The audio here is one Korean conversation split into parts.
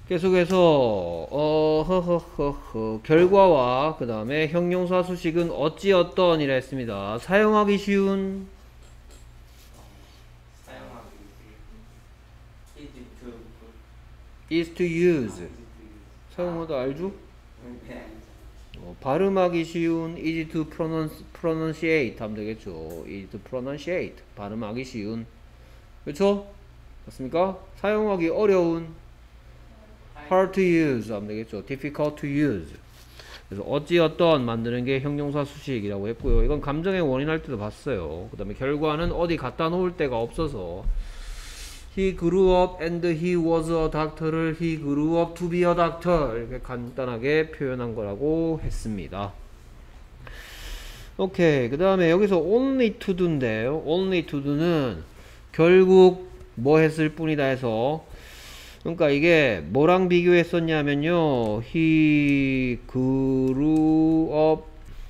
계속해서 결과와 그 다음에 형용사 수식은 어찌 어떤이라 했습니다. 사용하기 쉬운 사용하기 easy to is to use 사용하다 알죠? 발음하기 쉬운 easy to pronunciate 하면 되겠죠. easy to pronunciate 발음하기 쉬운 그렇죠? 맞습니까? 사용하기 어려운 hard to use 하면 되겠죠. difficult to use 그래서 어찌어떤 만드는 게 형용사 수식이라고 했고요. 이건 감정의 원인 할 때도 봤어요. 그 다음에 결과는 어디 갖다 놓을 데가 없어서 he grew up and he was a doctor를 he grew up to be a doctor 이렇게 간단하게 표현한 거라고 했습니다. 오케이. 그 다음에 여기서 only to do인데요. only to do는 결국 뭐 했을 뿐이다 해서 그러니까 이게 뭐랑 비교했었냐면요. he grew up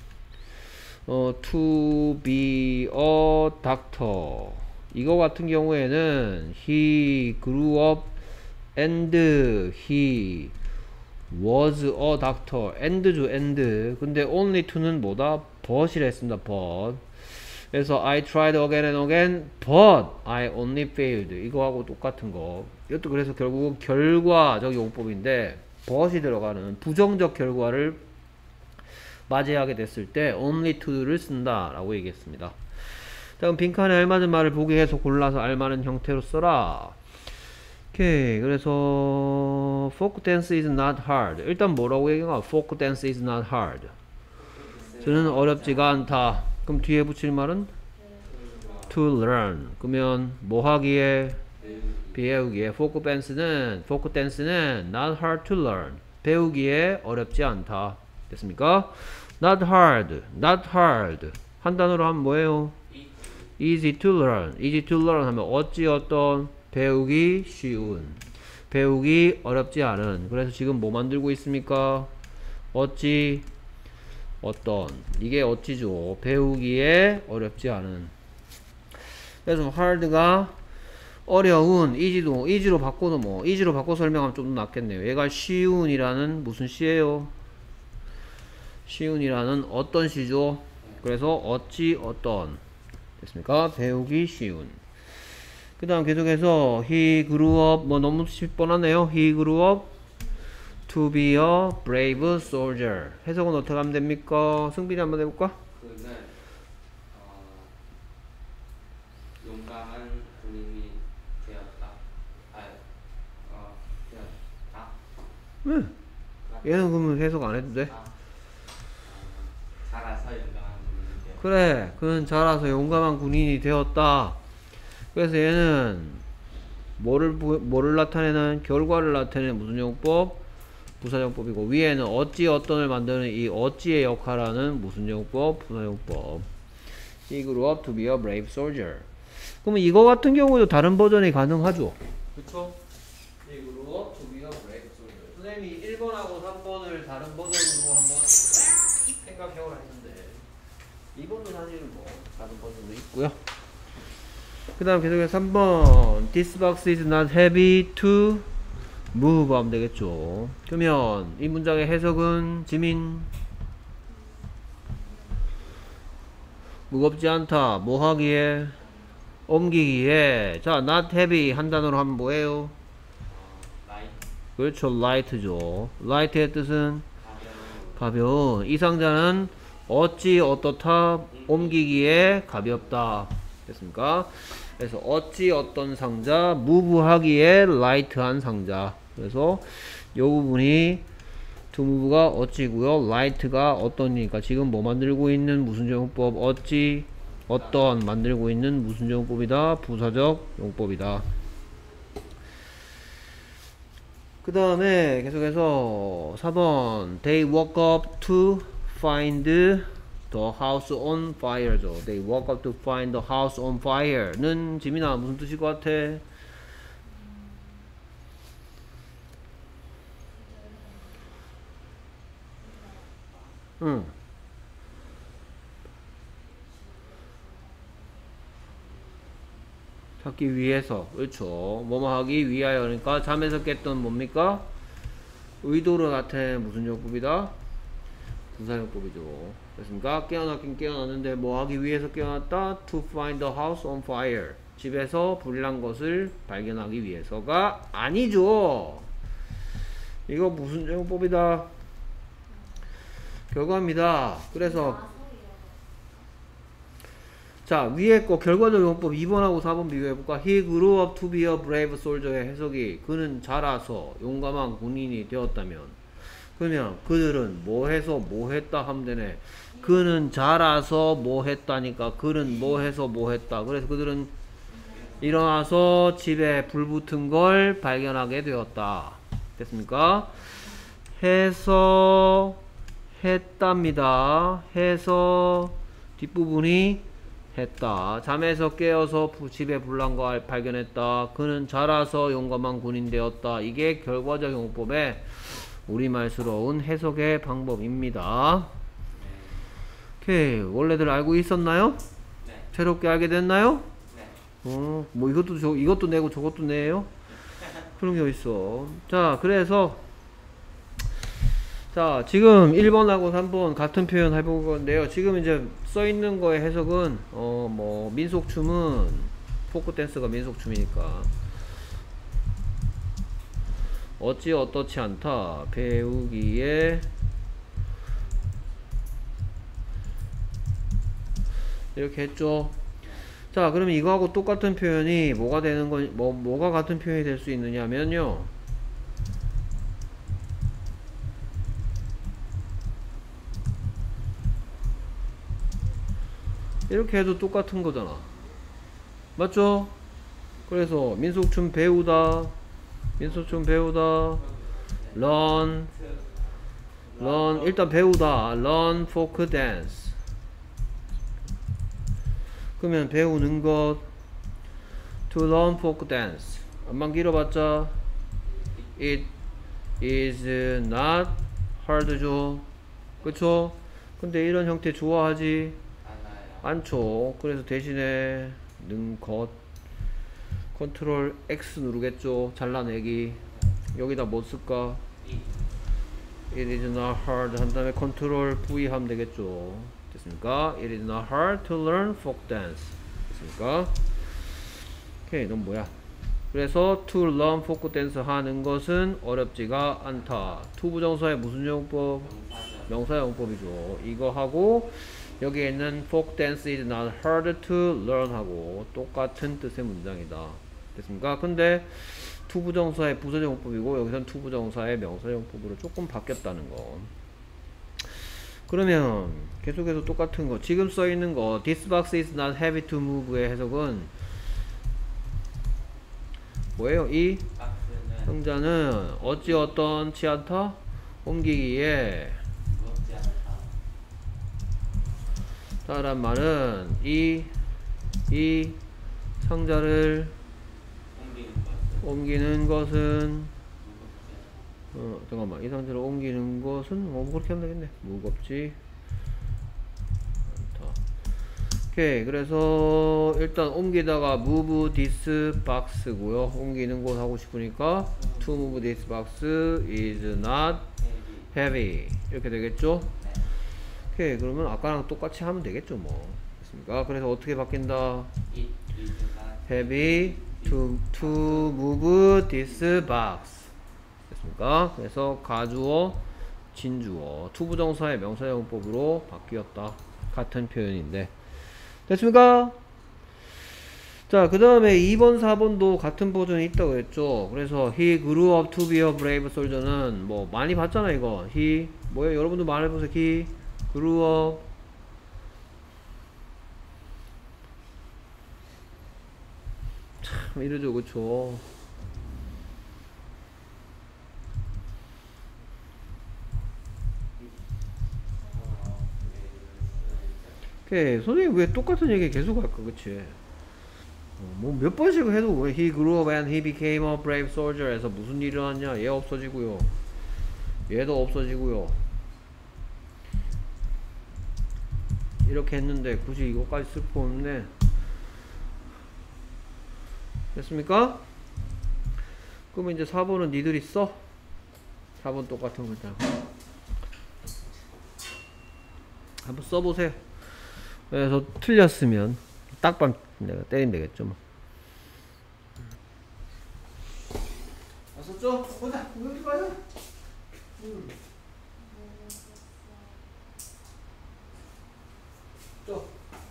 to be a doctor 이거 같은 경우에는 he grew up and he was a doctor and죠 and 근데 only to는 뭐다? but이라 했습니다. but 그래서 I tried again and again but I only failed 이거하고 똑같은 거 이것도 그래서 결국 결과적 용법인데 but이 들어가는 부정적 결과를 맞이하게 됐을 때 only to를 쓴다 라고 얘기했습니다. 다음 빈칸에 알맞은 말을 보기 해서 골라서 알맞은 형태로 써라. 오케이. 그래서 folk dance is not hard 일단 뭐라고 얘기가 folk dance is not hard 저는 어렵지가 않다. 그럼 뒤에 붙일 말은 to learn 그러면 뭐 하기에 배우기에 folk dance는 not hard to learn 배우기에 어렵지 않다 됐습니까? not hard 한 단어로 하면 뭐예요? easy to learn 하면 어찌 어떤 배우기 쉬운 배우기 어렵지 않은 그래서 지금 뭐 만들고 있습니까? 어찌 어떤 이게 어찌죠? 배우기에 어렵지 않은 그래서 hard가 어려운 easy로 바꿔도 뭐 easy로 바꿔 설명하면 좀 더 낫겠네요. 얘가 쉬운이라는 무슨 시예요? 쉬운이라는 어떤 시죠? 그래서 어찌 어떤 됐습니까? 배우기 쉬운 그 다음 계속해서 he grew up 뭐 너무 뻔하네요. he grew up to be a brave soldier 해석은 어떻게 하면 됩니까? 승빈이 한번 해볼까? 그는 용감한 군인이 되었다. 되었다. 얘는 그러면 해석 안 해도 돼? 자라서 용감한 군인이 되었다. 그래 그는 자라서 용감한 군인이 되었다. 그래서 얘는 뭐를 나타내는 결과를 나타내는 무슨 용법? 부사용법이고 위에는 어찌 어떤을 만드는 이 어찌의 역할하는 무슨 용법? 부사용법. He grew up to be a brave soldier. 그러면 이거 같은 경우도 다른 버전이 가능하죠? 그쵸? He grew up to be a brave soldier. 선생님이 1번하고 3번을 다른 버전으로 한번 생각해보라 했는데 2번도 사실 뭐 다른 버전도 있고요. 그 다음 계속해서 3번 This box is not heavy to move 하면 되겠죠. 그러면 이 문장의 해석은 지민 무겁지 않다 뭐 하기에 옮기기에 자 not heavy 한 단어로 하면 뭐예요? 그렇죠 light죠. light의 뜻은 가벼운 이 상자는 어찌 어떻다 옮기기에 가볍다 됐습니까? 그래서 어찌 어떤 상자 무브하기에 라이트한 상자 그래서 요 부분이 to move가 어찌고요 light가 어떤이니까 지금 뭐 만들고 있는 무슨 용법 어찌 어떤 만들고 있는 무슨 용법이다 부사적 용법이다. 그 다음에 계속해서 4번 They woke up to find the house on fire죠. They woke up to find the house on fire는 지민아 무슨 뜻일 것 같아? 응. 찾기 위해서 그렇죠. 뭐뭐 하기 위하여 그러니까 잠에서 깼던 뭡니까? 의도를 나타낸 무슨 용법이다? 분사용법이죠. 됐습니까? 깨어났긴 깨어났는데 뭐 하기 위해서 깨어났다? To find the house on fire. 집에서 불난 것을 발견하기 위해서가 아니죠. 이거 무슨 용법이다? 결과입니다. 그래서 자, 위에 거 결과적 용법 2번하고 4번 비교해볼까? He grew up to be a brave soldier의 해석이 그는 자라서 용감한 군인이 되었다면, 그러면 그들은 뭐 해서 뭐 했다 하면 되네. 그는 자라서 뭐 했다니까 그는 뭐 해서 뭐 했다. 그래서 그들은 일어나서 집에 불 붙은 걸 발견하게 되었다. 됐습니까? 해서 했답니다. 해서 뒷부분이 했다. 잠에서 깨어서 집에 불난 걸 발견했다. 그는 자라서 용감한 군인 되었다. 이게 결과적 용법의 우리말스러운 해석의 방법입니다. 오케이. 원래들 알고 있었나요? 네. 새롭게 알게 됐나요? 네. 뭐 이것도 내고 저것도 내요? 그런 게 어딨어. 자, 그래서 자, 지금 1번하고 3번 같은 표현 해볼 건데요. 지금 이제 써 있는 거의 해석은 뭐 민속춤은 포크 댄스가 민속춤이니까 어찌 어떻지 않다. 배우기에 이렇게 했죠. 자, 그러면 이거하고 똑같은 표현이 뭐가 되는 건 뭐가 같은 표현이 될 수 있느냐면요. 이렇게 해도 똑같은 거잖아. 맞죠? 그래서 민속춤 배우다. 민속춤 배우다. learn 일단 배우다. learn folk dance. 그러면 배우는 것 to learn folk dance. 안만 길어봤자 it is not hard죠. 그쵸? 근데 이런 형태 좋아하지 않죠. 그래서 대신에 컨트롤 X 누르겠죠. 잘라내기. 여기다 뭐 쓸까? It is not hard 한 다음에 컨트롤 V 하면 되겠죠. 됐습니까? It is not hard to learn folk dance. 됐습니까? 오케이, 넌 뭐야? 그래서 to learn folk dance 하는 것은 어렵지가 않다. to 부정사의 무슨 용법? 명사 용법이죠. 이거 하고 여기에 있는 folk dance is not hard to learn 하고 똑같은 뜻의 문장이다. 됐습니까? 근데 to 부정사의 부사용법이고 여기선 to 부정사의 명사용법으로 조금 바뀌었다는 거. 그러면 계속해서 똑같은 거 지금 써있는 거 This box is not heavy to move의 해석은 뭐예요? 이 상자는 어찌 어떤치 않다? 옮기기에 라는 말은 이 상자를 옮기는 것은 잠깐만, 이 상자를 옮기는 것은 뭐 그렇게 하면 되겠네. 무겁지 않다. 오케이. 그래서 일단 옮기다가 move this box고요. 옮기는 곳 하고 싶으니까 to move this box is not heavy 이렇게 되겠죠. 오케이. 그러면 아까랑 똑같이 하면 되겠죠 뭐. 됐습니까? 그래서 어떻게 바뀐다? heavy to move this box. 됐습니까? 그래서 가주어 진주어 투부정사의 명사용법으로 바뀌었다. 같은 표현인데 됐습니까? 자, 그 다음에 2번 4번도 같은 버전이 있다고 했죠. 그래서 he grew up to be a brave soldier는 뭐 많이 봤잖아. 이거 he 뭐예요? 여러분도 말해보세요. he grew up 참 이러죠. 그쵸? 오케이. 선생님 왜 똑같은 얘기 계속 할까? 그치? 뭐 몇 번씩 해도 왜 he grew up and he became a brave soldier 에서 무슨 일이 일어났냐? 얘 없어지고요. 얘도 없어지고요. 이렇게 했는데 굳이 이거까지 쓸 거 없네. 됐습니까? 그러면 이제 4번은 니들이 써. 4번 똑같은 문장 한번 써보세요. 그래서 틀렸으면 딱밤 내가 때리면 되겠죠 뭐. 왔었죠? 보자. 여기 가자. 저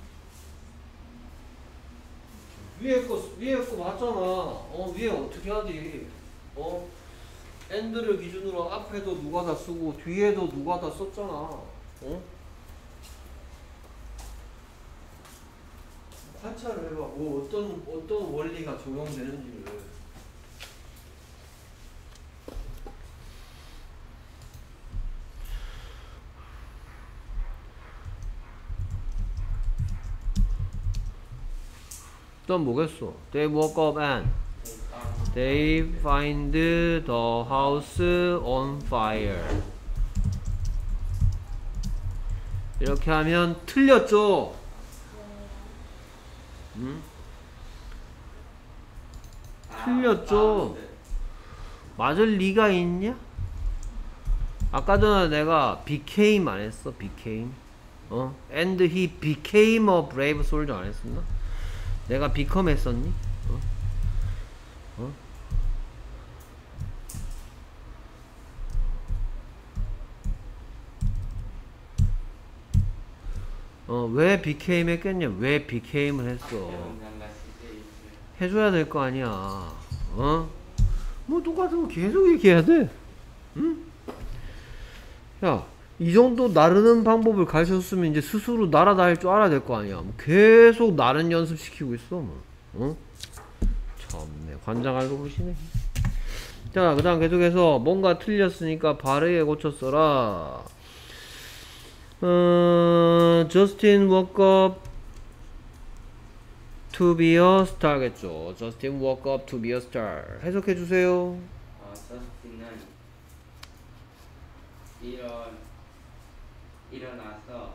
위에 거 맞잖아. 위에 어떻게 하지? and를 기준으로 앞에도 누가 다 쓰고 뒤에도 누가 다 썼잖아. 관찰을 해봐. 뭐 어떤 원리가 적용되는지를. 일단 뭐겠어? They woke up and they find the house on fire. 이렇게 하면 틀렸죠? 틀렸죠? 맞을 리가 있냐? 아까 전에 내가 became 안 했어? became. And he became a brave soldier 안 했었나? 내가 become 했었니? 왜 became 했겠냐? 왜 became을 했어? 해줘야 될 거 아니야. 뭐 똑같은 거 계속 얘기해야 돼. 응? 야, 이 정도 나르는 방법을 가르쳤으면 이제 스스로 날아다닐 줄 알아야 될 거 아니야. 뭐 계속 나른 연습시키고 있어. 뭐. 참네, 관장 알고 보시네. 자, 그 다음 계속해서 뭔가 틀렸으니까 바르게 고쳐 써라. Justin woke up to be a star겠죠. Justin woke up to be a star. 해석해 주세요. 저스틴은 일어나서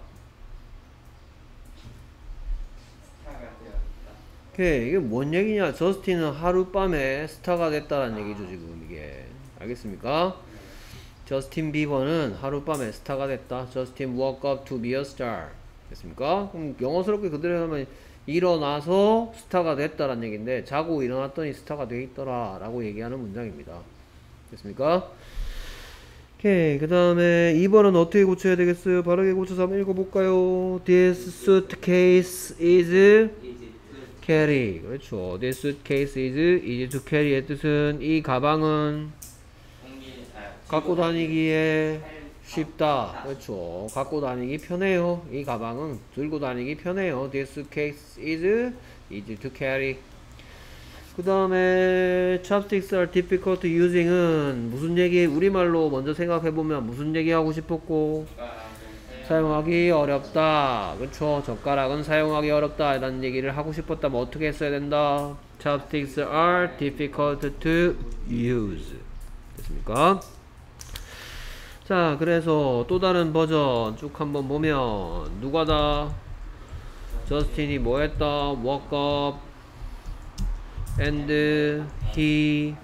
스타가 되었다. 오케이, 이게 뭔 얘기냐? 저스틴은 하룻밤에 스타가 됐다는 얘기죠, 지금 이게. 알겠습니까? 저스틴 비버는 하룻밤에 스타가 됐다. Justin woke up to be a star. 됐습니까? 그럼 영어스럽게 그대로 하면 일어나서 스타가 됐다라는 얘기인데 자고 일어났더니 스타가 돼 있더라 라고 얘기하는 문장입니다. 됐습니까? 오케이, 그 다음에 2번은 어떻게 고쳐야 되겠어요? 바르게 고쳐서 한번 읽어볼까요? This suitcase is carry. 그렇죠. This suitcase is easy to carry의 뜻은 이 가방은 갖고 다니기에 쉽다. 그렇죠. 갖고 다니기 편해요. 이 가방은 들고 다니기 편해요. This suitcase is easy to carry. 그 다음에 chopsticks are difficult using은 무슨 얘기? 우리말로 먼저 생각해보면 무슨 얘기 하고 싶었고 사용하기 어렵다. 그렇죠. 젓가락은 사용하기 어렵다 라는 얘기를 하고 싶었다면 어떻게 했어야 된다? Chopsticks are difficult to use. 됐습니까? 자, 그래서 또 다른 버전 쭉 한번 보면 누가다? 저스틴이 뭐 했다? woke up and he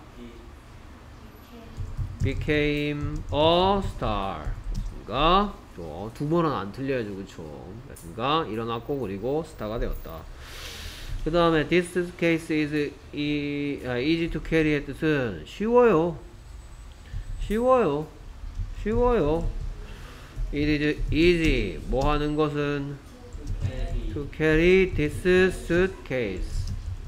became a star. 됐습니까? 두 번은 안 틀려야죠. 그쵸? 됐습니까? 일어났고 그리고 스타가 되었다. 그 다음에 this case is easy to carry의 뜻은 쉬워요. 쉬워요. 쉬워요. It is easy. 뭐 하는 것은? To carry this suitcase.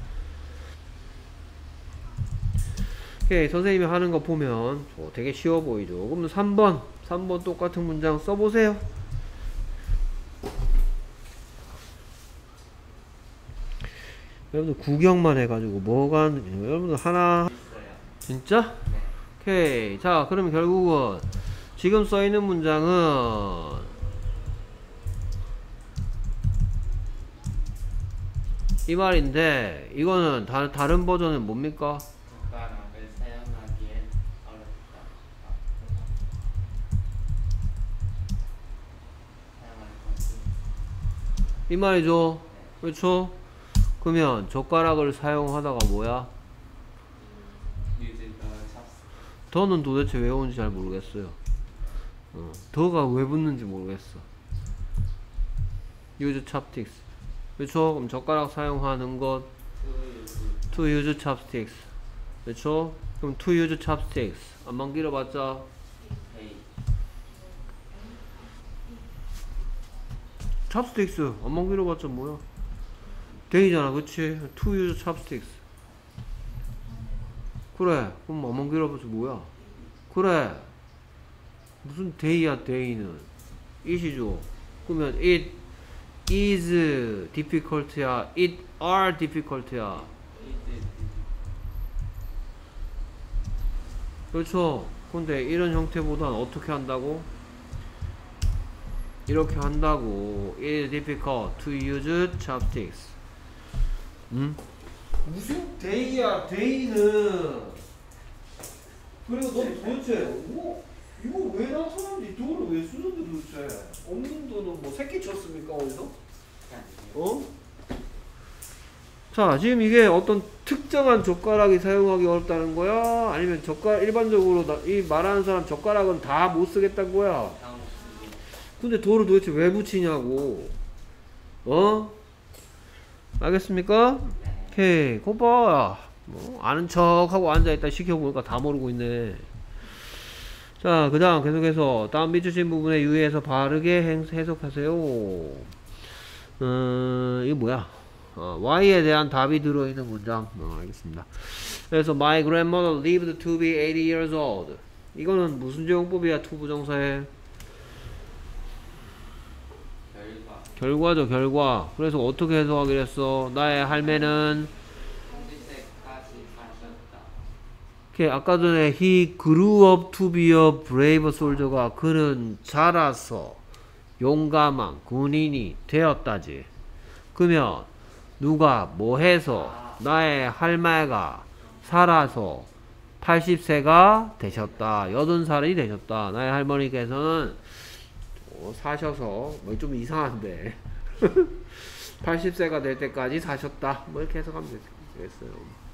오케이, 선생님이 하는 거 보면 되게 쉬워 보이죠. 그럼 3번 똑같은 문장 써보세요. 여러분들 구경만 해가지고 뭐가 여러분들 하나 진짜? 오케이, 자 그러면 결국은 지금 써있는 문장은 이 말인데 이거는 다른 버전은 뭡니까? 젓가락을 사용하기에 어렵다. 사용할 것이. 이 말이죠. 그렇죠? 그러면 젓가락을 사용하다가 뭐야? 더는 도대체 왜 오는지 잘 모르겠어요. 더가 왜 붙는지 모르겠어. use chopsticks. 그렇죠? 그럼 젓가락 사용하는 것 to use chopsticks. 그렇죠? 그럼 to use chopsticks. 안만 길어봤자 헤이. chopsticks. 안만 길어봤자 뭐야? 데이잖아, 그치? to use chopsticks. 그래. 그럼 안만 길어봤자 뭐야? 그래. 무슨 데이야, 데이는. it이죠. 그러면 it is difficult야, it are difficult야. 그렇죠. 근데 이런 형태보다는 어떻게 한다고? 이렇게 한다고. It is difficult to use chopsticks. 무슨 데이야, 데이는. 그리고 너 도대체 이거 왜 나타났니? 돈을 왜 쓰는데 도대체? 없는 돈은 뭐 새끼 쳤습니까 어디서? 어? 자, 지금 이게 어떤 특정한 젓가락이 사용하기 어렵다는 거야? 아니면 젓가락 일반적으로 이 말하는 사람 젓가락은 다 못 쓰겠다는 거야? 근데 도를 도대체 왜 붙이냐고? 알겠습니까? 오케이, 거봐. 뭐 아는 척하고 앉아있다 시켜보니까 다 모르고 있네. 자, 그 다음 계속해서 다음 밑주신 부분에 유의해서 바르게 해석하세요. 이게 뭐야? Y에 대한 답이 들어있는 문장. 알겠습니다. 그래서 My grandmother lived to be 80 years old. 이거는 무슨 제용법이야? to 부정사에 결과죠, 결과. 그래서 어떻게 해석하기로 했어? 나의 할매는 30세까지 사셨다. 오케이, 아까 전에 he grew up to be a brave soldier가 그는 자라서 용감한 군인이 되었다지. 그러면 누가 뭐 해서 나의 할매가 살아서 80세가 되셨다. 80살이 되셨다. 나의 할머니께서는 사셔서 뭐 좀 이상한데 80세가 될 때까지 사셨다. 뭐 이렇게 해석하면 되겠어요.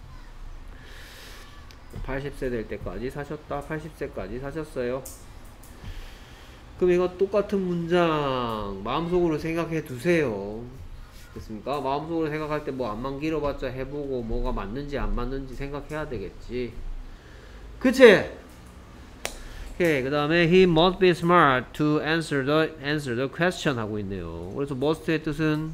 80세 될 때까지 사셨다. 80세까지 사셨어요. 그럼 이거 똑같은 문장 마음속으로 생각해 두세요. 됐습니까? 마음속으로 생각할 때 뭐 안만 길어봤자 해보고 뭐가 맞는지 안 맞는지 생각해야 되겠지. 그치? 오케이, 그 다음에 he must be smart to answer the question 하고 있네요. 그래서 must의 뜻은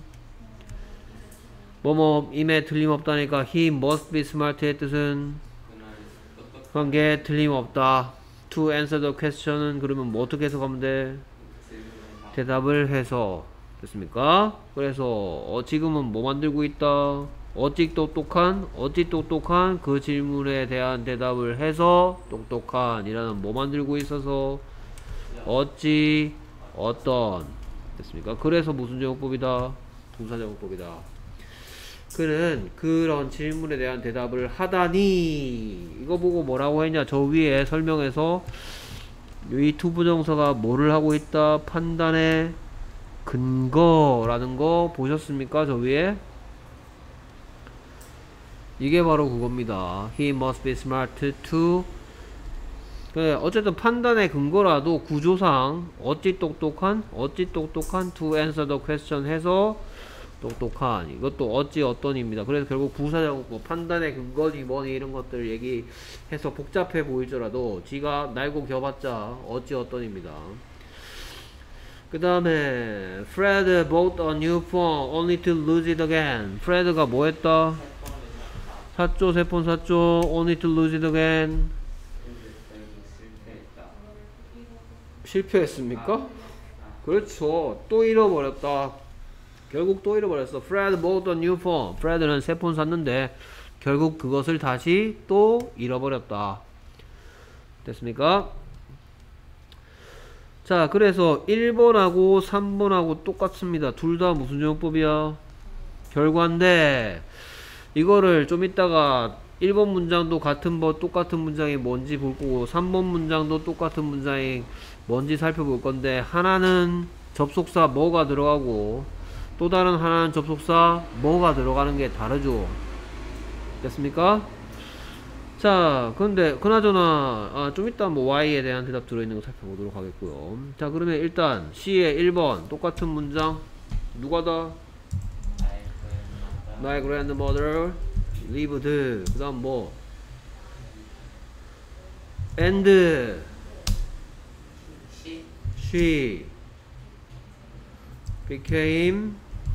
뭐뭐임에 틀림없다니까 he must be smart의 뜻은 그런 게 틀림없다. to answer the question은 그러면 뭐 어떻게 해석하면 돼? 대답을 해서. 됐습니까? 그래서 지금은 뭐 만들고 있다? 어찌 똑똑한 그 질문에 대한 대답을 해서 똑똑한 이라는 뭐 만들고 있어서 어찌 어떤. 됐습니까? 그래서 무슨 제공법이다? 동사제공법이다. 그는 그런 질문에 대한 대답을 하다니. 이거 보고 뭐라고 했냐? 저 위에 설명에서 이 투부정사가 뭐를 하고 있다? 판단의 근거라는 거 보셨습니까? 저 위에 이게 바로 그겁니다. He must be smart to. 어쨌든 판단의 근거라도 구조상 어찌 똑똑한 to answer the question 해서 똑똑한. 이것도 어찌 어떤입니다. 그래서 결국 부사적 뭐 판단의 근거니 뭐니 이런 것들 얘기해서 복잡해 보일지라도 지가 날고 겨봤자 어찌 어떤입니다. 그 다음에 Fred bought a new phone only to lose it again. Fred가 뭐 했다? 샀죠. 새 폰 샀죠. only to lose it again. 실패했습니까? 그렇죠. 또 잃어버렸다. 결국 또 잃어버렸어. Fred bought a new phone. Fred는 새 폰 샀는데 결국 그것을 다시 또 잃어버렸다. 됐습니까? 자, 그래서 1번하고 3번하고 똑같습니다. 둘 다 무슨 제공법이야? 결과인데 이거를 좀 이따가 1번 문장도 똑같은 문장이 뭔지 볼 거고 3번 문장도 똑같은 문장이 뭔지 살펴볼 건데 하나는 접속사 뭐가 들어가고 또 다른 하나는 접속사 뭐가 들어가는 게 다르죠. 됐습니까? 자, 근데 그나저나 좀 이따 뭐 Y에 대한 대답 들어있는 거 살펴보도록 하겠고요. 자, 그러면 일단 C의 1번 똑같은 문장 누가다? My grandmother lived. 그 다음 뭐 and she became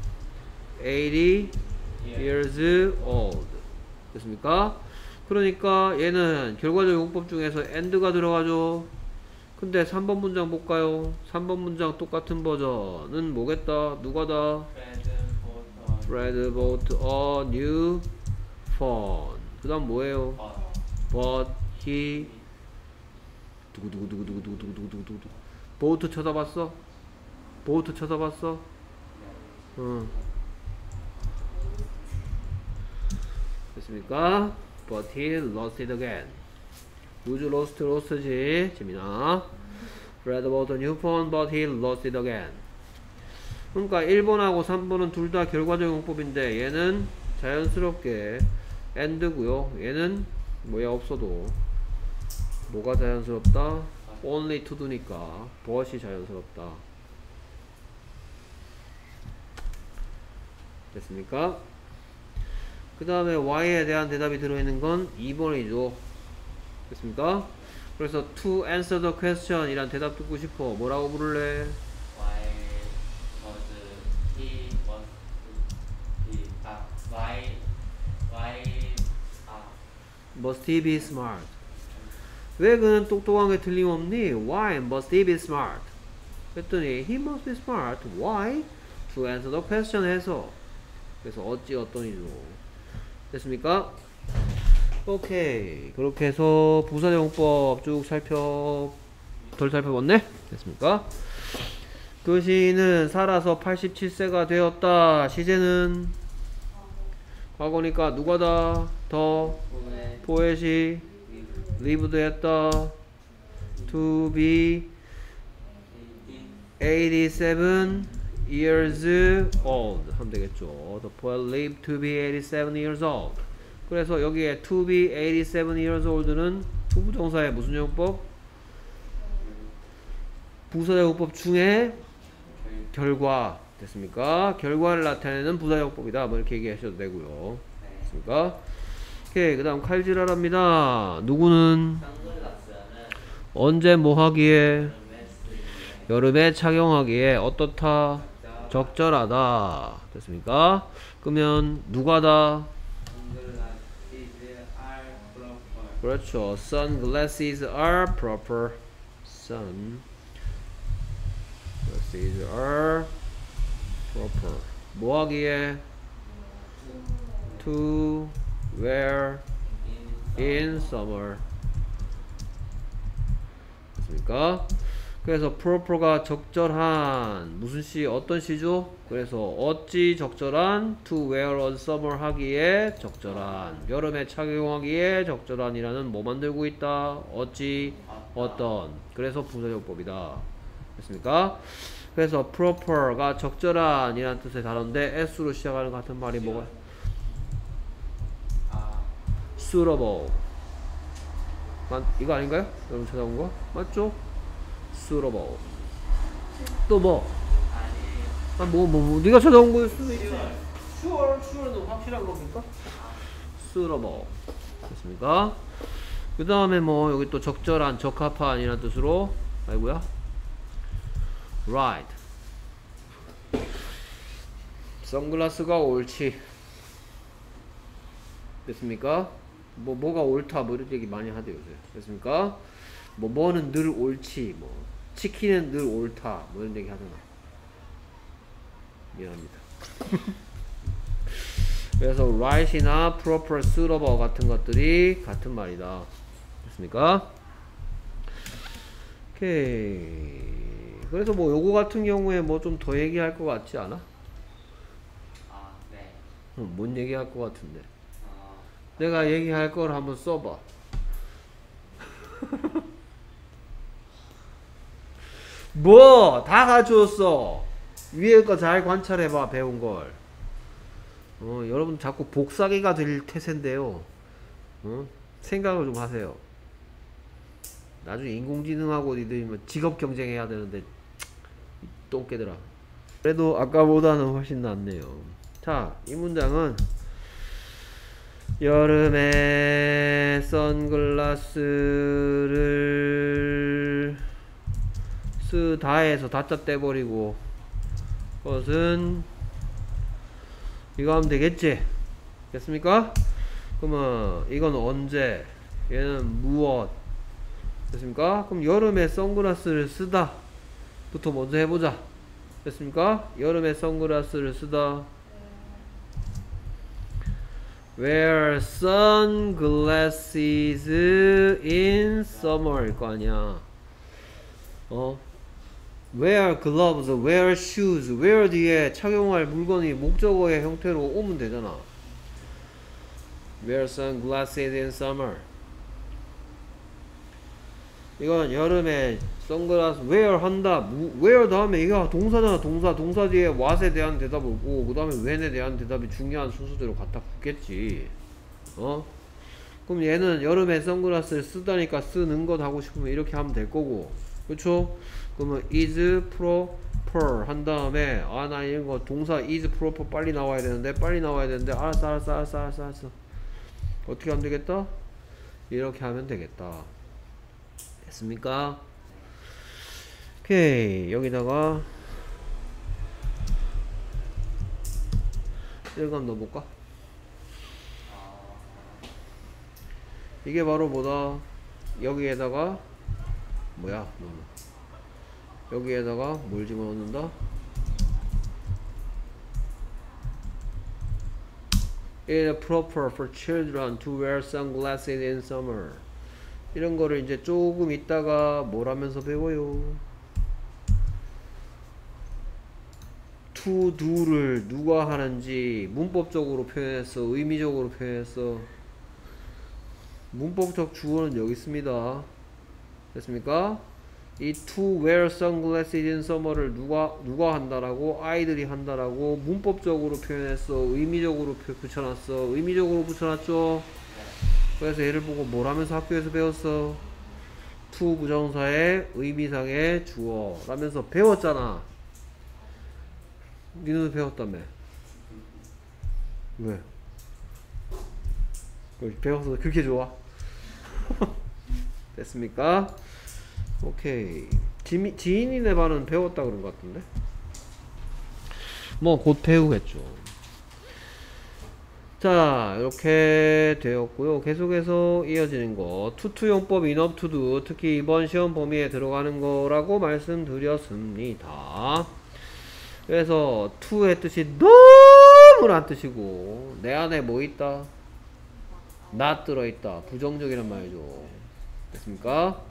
80 years old. 됐습니까? 그러니까 얘는 결과적 용법 중에서 and가 들어가죠. 근데 3번 문장 볼까요? 3번 문장 똑같은 버전은 뭐겠다? 누가다? Fred bought a new phone. 그 다음 뭐예요? But he 두구두구두구두구두구두구두구두구 보트 쳐다봤어? 보트 쳐다봤어? 응. 됐습니까? But he lost it again. Lose, lost, lost지. 재미나. Fred bought a new phone, but he lost it again. 그러니까 1번하고 3번은 둘 다 결과적 용법인데 얘는 자연스럽게 and고요. 얘는 뭐야 없어도 뭐가 자연스럽다? only to do니까 but이 자연스럽다. 됐습니까? 그 다음에 y에 대한 대답이 들어있는 건 2번이죠. 됐습니까? 그래서 to answer the question 이란 대답 듣고 싶어. 뭐라고 부를래? Must he be smart? 왜 그는 똑똑한 게 틀림없니? Why must he be smart? 했더니 he must be smart. Why? To answer the question 해서 그래서 어찌 어떠니죠. 됐습니까? 오케이. 그렇게 해서 부사용법 쭉 덜 살펴봤네? 됐습니까? 그 시인은 살아서 87세가 되었다. 시제는 과거니까 누가다? 더 포엣이 lived 했다. To be 87 years old 하면 되겠죠. The poet lived to be 87 years old. 그래서 여기에 to be 87 years old는 투부정사의 무슨 용법? 부사용법 중에 결과. 됐습니까? 결과를 나타내는 부사용법이다. 뭐 이렇게 얘기하셔도 되고요. 됐습니까? 오케이. 그 다음 칼질하랍니다. 누구는 언제 뭐 하기에 여름에 착용하기에 어떻다? 적절하다. 됐습니까? 그러면 누가다? 그렇죠. Sunglasses are proper. Sunglasses are proper. 뭐 하기에? To wear in summer. 됐습니까? 그래서 proper가 적절한 무슨 시? 어떤 시죠? 그래서 어찌 적절한 to wear on summer 하기에 적절한 여름에 착용하기에 적절한이라는 뭐 만들고 있다? 어찌 어떤. 그래서 부사용법이다. 됐습니까? 그래서 proper가 적절한 이라는 뜻의 단어인데 s로 시작하는 같은 말이 뭐가? suitable. 이거 아닌가요? 여러분 찾아온 거? 맞죠? suitable. 또 뭐? 네가 찾아온 거일 수도 있지. sure는 확실한 겁니까? suitable. 됐습니까? 그 다음에 뭐 여기 또 적절한, 적합한 이라는 뜻으로 아이고야 right. 선글라스가 옳지. 됐습니까? 뭐가 옳다 뭐 이런 얘기 많이 하대요 요새. 됐습니까? 뭐는 늘 옳지, 뭐 치킨은 늘 옳다 뭐 이런 얘기 하잖아. 미안합니다. 그래서 right이나 proper, suitable 같은 것들이 같은 말이다. 됐습니까? 오케이. 그래서 뭐 요거 같은 경우에 뭐 좀 더 얘기할 것 같지 않아? 네. 뭔 얘기할 것 같은데. 내가 얘기할 걸 한번 써봐. 뭐 다 가져왔어. 위에 거 잘 관찰해봐. 배운 걸. 여러분 자꾸 복사기가 될 태세인데요. 생각을 좀 하세요. 나중에 인공지능하고 니들이 뭐 직업 경쟁해야 되는데 똥개들아. 그래도 아까보다는 훨씬 낫네요. 자, 이 문장은 여름에 선글라스를 쓰다에서 다짜 떼버리고 그것은 이거 하면 되겠지? 됐습니까? 그러면 이건 언제? 얘는 무엇? 됐습니까? 그럼 여름에 선글라스를 쓰다 부터 먼저 해보자. 됐습니까? 여름에 선글라스를 쓰다. Wear sunglasses in summer 일 거 아니야. Wear gloves, wear shoes, wear 뒤에 착용할 물건이 목적어의 형태로 오면 되잖아. Wear sunglasses in summer. 이건 여름에 선글라스 wear 한다. wear 다음에 이거 동사잖아. 동사 뒤에 what에 대한 대답 오고 그 다음에 when에 대한 대답이 중요한 순서대로 갖다 붙겠지. 그럼 얘는 여름에 선글라스를 쓰다니까 쓰는 것 하고 싶으면 이렇게 하면 될 거고, 그쵸? 그러면 is proper 한 다음에 나 이런 거 동사 is proper 빨리 나와야 되는데 알았어. 어떻게 하면 되겠다? 이렇게 하면 되겠다. 됐습니까? 오케이. 여기다가 이거 한번 넣어볼까? 이게 바로 뭐다? 여기에다가 뭐야? 여기에다가 뭘 집어넣는다? It is proper for children to wear sunglasses in summer. 이런 거를 이제 조금 있다가 뭘 하면서 배워요? to do를 누가 하는지 문법적으로 표현했어? 의미적으로 표현했어? 문법적 주어는 여기 있습니다. 됐습니까? 이 to wear sunglasses in summer를 누가 한다라고? 아이들이 한다라고 문법적으로 표현했어? 의미적으로 붙여놨어? 의미적으로 붙여놨죠? 그래서 얘를 보고 뭘 하면서 학교에서 배웠어? to 부정사의 의미상의 주어 라면서 배웠잖아. 니네도 배웠다며. 왜? 배워서 그렇게 좋아? 됐습니까? 오케이. 지인이네 반은 배웠다 그런 것 같은데? 뭐 곧 배우겠죠. 자, 이렇게 되었고요. 계속해서 이어지는 거 투투용법 enough to do, 특히 이번 시험 범위에 들어가는 거라고 말씀드렸습니다. 그래서 to의 뜻이 너무란 뜻이고 내 안에 뭐 있다? not 들어있다. 부정적이란 말이죠. 됐습니까?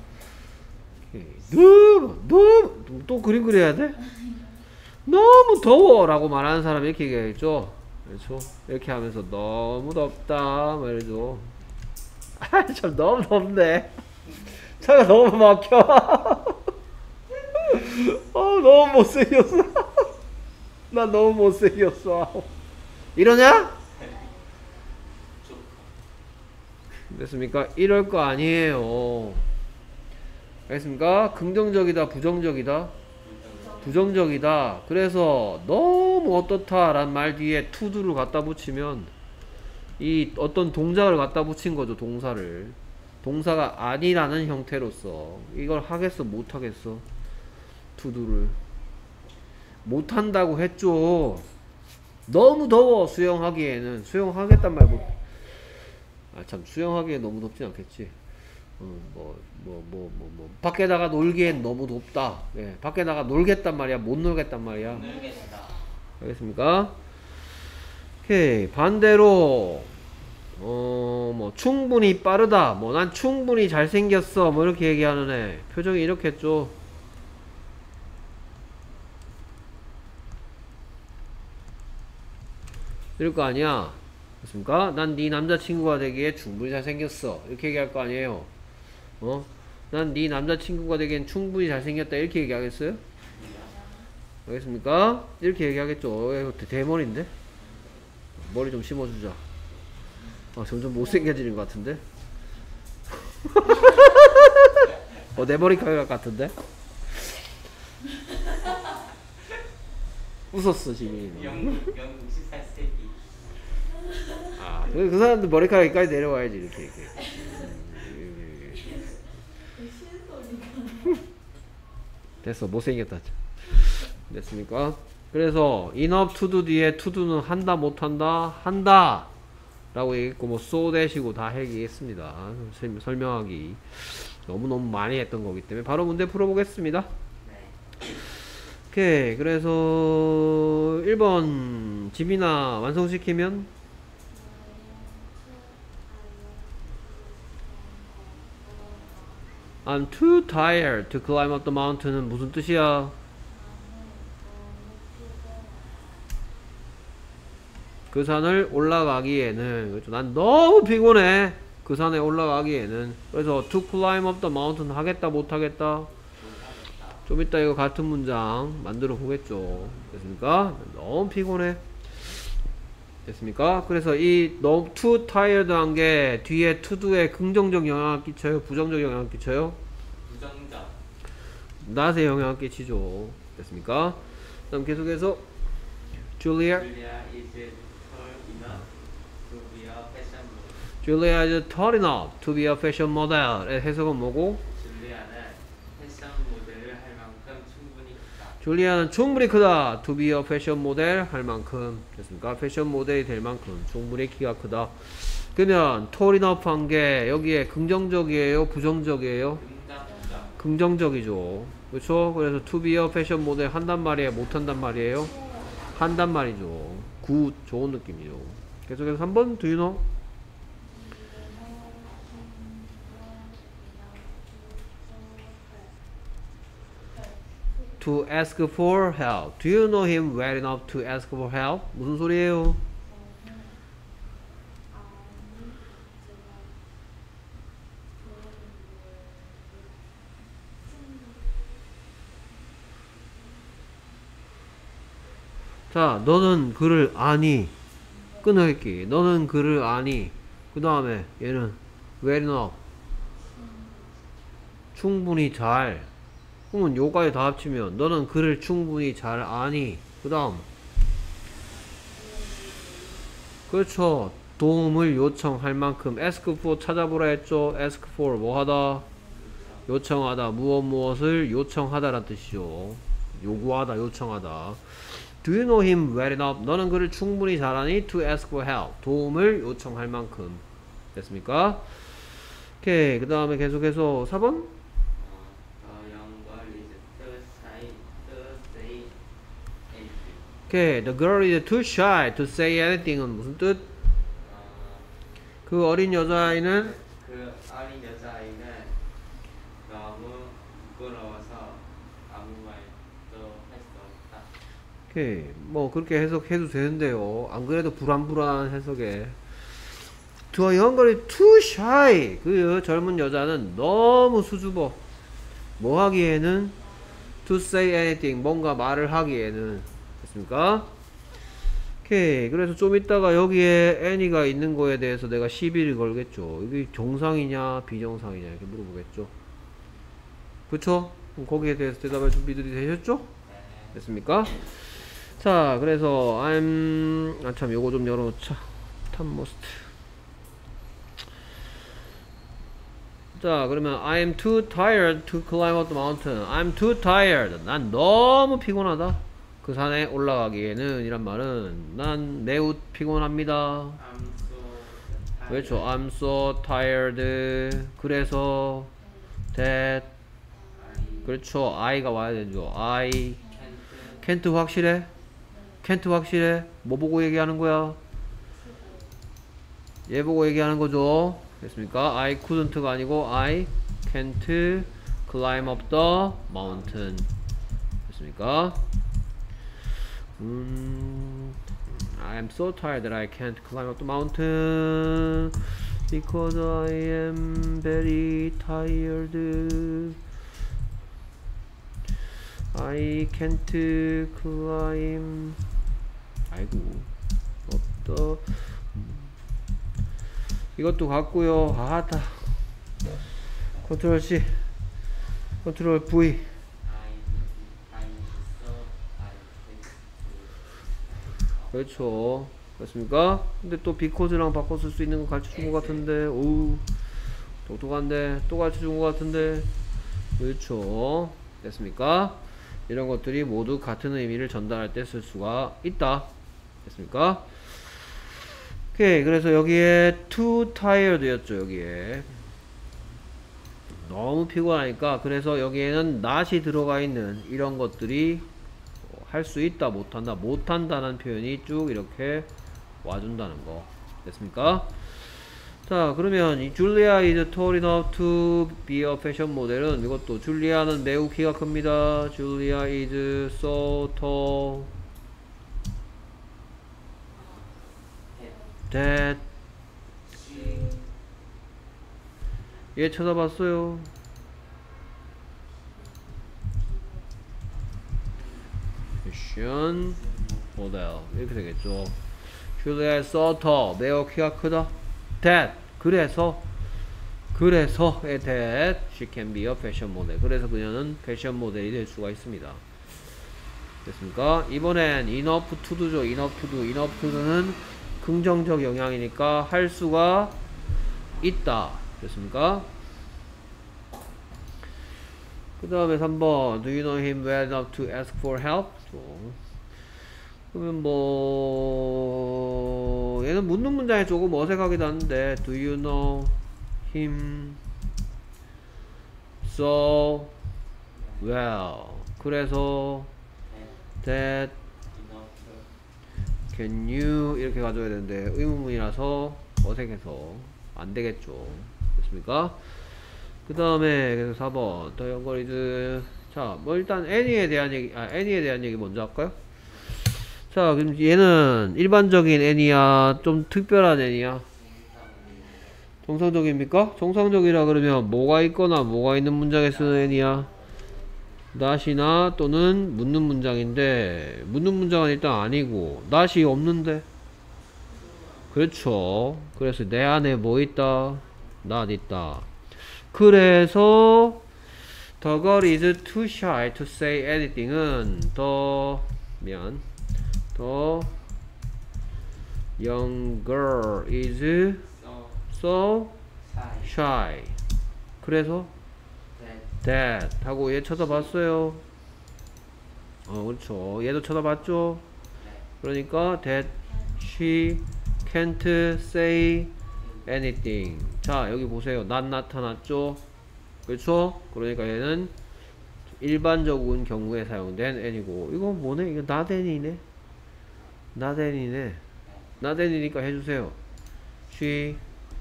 너무 또 그림 그려야 돼? 너무 더워 라고 말하는 사람이 이렇게 얘기하겠죠. 그렇죠? 이렇게 하면서 너무 덥다 말이죠. 참 너무 덥네. 차가 너무 막혀. 너무 못생겼어. 나 너무 못생겼어. 이러냐? 됐습니까? 이럴 거 아니에요. 알겠습니까? 긍정적이다, 부정적이다? 부정적이다. 그래서 너무 어떻다 라는 말 뒤에 to도를 갖다 붙이면 이 어떤 동작을 갖다 붙인 거죠. 동사를. 동사가 아니라는 형태로서 이걸 하겠어 못하겠어? to도를 못한다고 했죠. 너무 더워. 수영하기에는. 수영하겠단 말 못. 참 수영하기에 너무 덥진 않겠지. 밖에다가 놀기엔 너무 덥다. 예, 밖에다가 놀겠단 말이야. 못 놀겠단 말이야. 놀겠다. 알겠습니까? 오케이. 반대로 충분히 빠르다. 난 충분히 잘생겼어. 이렇게 얘기하는 애. 표정이 이렇게 했죠. 이럴 거 아니야. 됐습니까? 난 네 남자친구가 되기에 충분히 잘생겼어. 이렇게 얘기할 거 아니에요. 난 네 남자친구가 되기엔 충분히 잘생겼다. 이렇게 얘기하겠어요? 알겠습니까? 이렇게 얘기하겠죠. 이거 대머리인데? 머리 좀 심어주자. 점점 못생겨지는 것 같은데? 내 머리카락 같은데? 웃었어 지민이. 영국 14세기. 그 사람들 머리카락까지 내려와야지 이렇게. 됐어, 못생겼다. 됐습니까? 그래서 enough to do 뒤에 to do는 한다 못한다 한다 라고 얘기했고 뭐 so that이고 다 얘기했습니다. 설명하기 너무너무 많이 했던 거기 때문에 바로 문제 풀어보겠습니다. 오케이. 그래서 1번 집이나 완성시키면 I'm too tired to climb up the mountain은 무슨 뜻이야? 그 산을 올라가기에는, 그렇죠. 난 너무 피곤해. 그 산에 올라가기에는. 그래서 to climb up the mountain 하겠다 못하겠다? 좀 이따 이거 같은 문장 만들어 보겠죠. 됐습니까? 너무 피곤해. 됐습니까? 그래서 이 너무 too tired 한 게 뒤에 to do에 긍정적 영향을 끼쳐요? 부정적 영향을 끼쳐요? 부정적. 낫에 영향을 끼치죠. 됐습니까? 그다음 계속해서 Julia Julia is tall enough to be a fashion model. Julia is tall enough to be a fashion model. 해석은 뭐고? 줄리아는 패션 모델을 할 만큼 충분히 크다. 줄리아는 충분히 크다. To be a fashion model 할 만큼. 됐습니까? 패션 모델이 될 만큼 충분히 키가 크다. 그러면 tall enough 한 게 여기에 긍정적이에요? 부정적이에요? 긍정적. 긍정적이죠. 그렇죠? 그래서 to be a fashion model 한단 말이에요? 못한단 말이에요? 한단 말이죠. 굿, 좋은 느낌이죠. 계속해서 3번 do you know? To ask for help. Do you know him well enough to ask for help? 무슨 소리예요? 자, 너는 그를 아니. 끊어읽기. 너는 그를 아니. 그 다음에 얘는 well enough. 충분히 잘. 그러면 요까지 다 합치면 너는 그를 충분히 잘 아니. 그 다음 그렇죠. 도움을 요청할 만큼 ask for 찾아보라 했죠. ask for 뭐 하다? 요청하다. 무엇을 요청하다 라는 뜻이죠. 요구하다, 요청하다. Do you know him well enough? 너는 그를 충분히 잘 아니? To ask for help. 도움을 요청할 만큼. 됐습니까? 오케이. 그 다음에 계속해서 4번 오케이. The girl is too shy to say anything은 무슨 뜻? 그 어린 여자아이는 그 어린 여자아이는 너무 부끄러워서 아무 말도 할 수 없다. 오케이. 뭐 그렇게 해석해도 되는데요. 안 그래도 불안불안한 해석에 To a young girl is too shy. 그 젊은 여자는 너무 수줍어. 뭐 하기에는 To say anything. 뭔가 말을 하기에는. 됐습니까? 오케이. 그래서 좀 이따가 여기에 any가 있는 거에 대해서 내가 시비를 걸겠죠. 이게 정상이냐 비정상이냐 이렇게 물어보겠죠. 그쵸? 그럼 거기에 대해서 대답할 준비들이 되셨죠? 됐습니까? 자, 그래서 I'm 참 요거 좀 열어놓자. 탑모스트. 자, 그러면 I'm too tired to climb up the mountain. I'm too tired. 난 너무 피곤하다. 그 산에 올라가기에는 이란 말은 난 매우 피곤합니다. 그렇죠. I'm so tired. 그래서 that 그렇죠. I가 와야 되죠. I can't 확실해? can't 확실해? 뭐 보고 얘기하는 거야? 얘 보고 얘기하는 거죠. 됐습니까? I couldn't가 아니고 I can't climb up the mountain. 됐습니까? I'm so tired that I can't climb up the mountain because I am very tired. I can't climb. 아이고, 없다. 이것도 같고요. 다 컨트롤 C, 컨트롤 V. I saw I take 그렇죠. 됐습니까? 근데 또 비코즈랑 바꿔 쓸 수 있는 거 가르쳐 준 것 같은데, 오우, 똑똑한데, 또 가르쳐 준 것 같은데, 그렇죠. 됐습니까? 이런 것들이 모두 같은 의미를 전달할 때 쓸 수가 있다. 됐습니까? 오케이. 그래서 여기에 too tired 였죠, 여기에. 너무 피곤하니까, 그래서 여기에는 not이 들어가 있는 이런 것들이 할 수 있다, 못한다, 못한다는 표현이 쭉 이렇게 와준다는 거. 됐습니까? 자, 그러면 이 Julia is tall enough to be a fashion model은 이것도 줄리아는 매우 키가 큽니다. Julia is so tall that 얘 쳐다봤어요. fashion model 이렇게 되겠죠. Julia is so tall 매우 키가 크다. that 그래서 that she can be a fashion model 그래서 그녀는 패션 모델이 될 수가 있습니다. 됐습니까? 이번엔 enough to도죠. enough to는 긍정적 영향이니까 할 수가 있다. 됐습니까? 그 다음에 3번 Do you know him well enough to ask for help? 그러면 뭐 얘는 묻는 문장이 조금 어색하기도 한데 Do you know him so well? 그래서 that can you 이렇게 가져야 되는데 의문문이라서 어색해서 안 되겠죠. 됐습니까? 그 다음에 그래서 4번 더 연거리즈 자, 뭐 일단 애니에 대한 얘기 먼저 할까요? 자, 그럼 얘는 일반적인 애니야? 좀 특별한 애니야? 정상적입니까? 정상적이라 그러면 뭐가 있거나 뭐가 있는 문장에 쓰는 애니야? not이나 또는 묻는 문장인데 묻는 문장은 일단 아니고 not이 없는데 그렇죠. 그래서 내 안에 뭐 있다? not 있다. 그래서 The girl is too shy to say anything은 The young girl is so shy. 그래서 that 하고 얘 쳐다봤어요. 그렇죠. 얘도 쳐다봤죠. 그러니까 that she can't say anything. 자, 여기 보세요. not 나타났죠. 그렇죠? 그러니까 얘는 일반적인 경우에 사용된 any고 이거 뭐네? 이거 not any네. not any네. not any니까 해주세요. She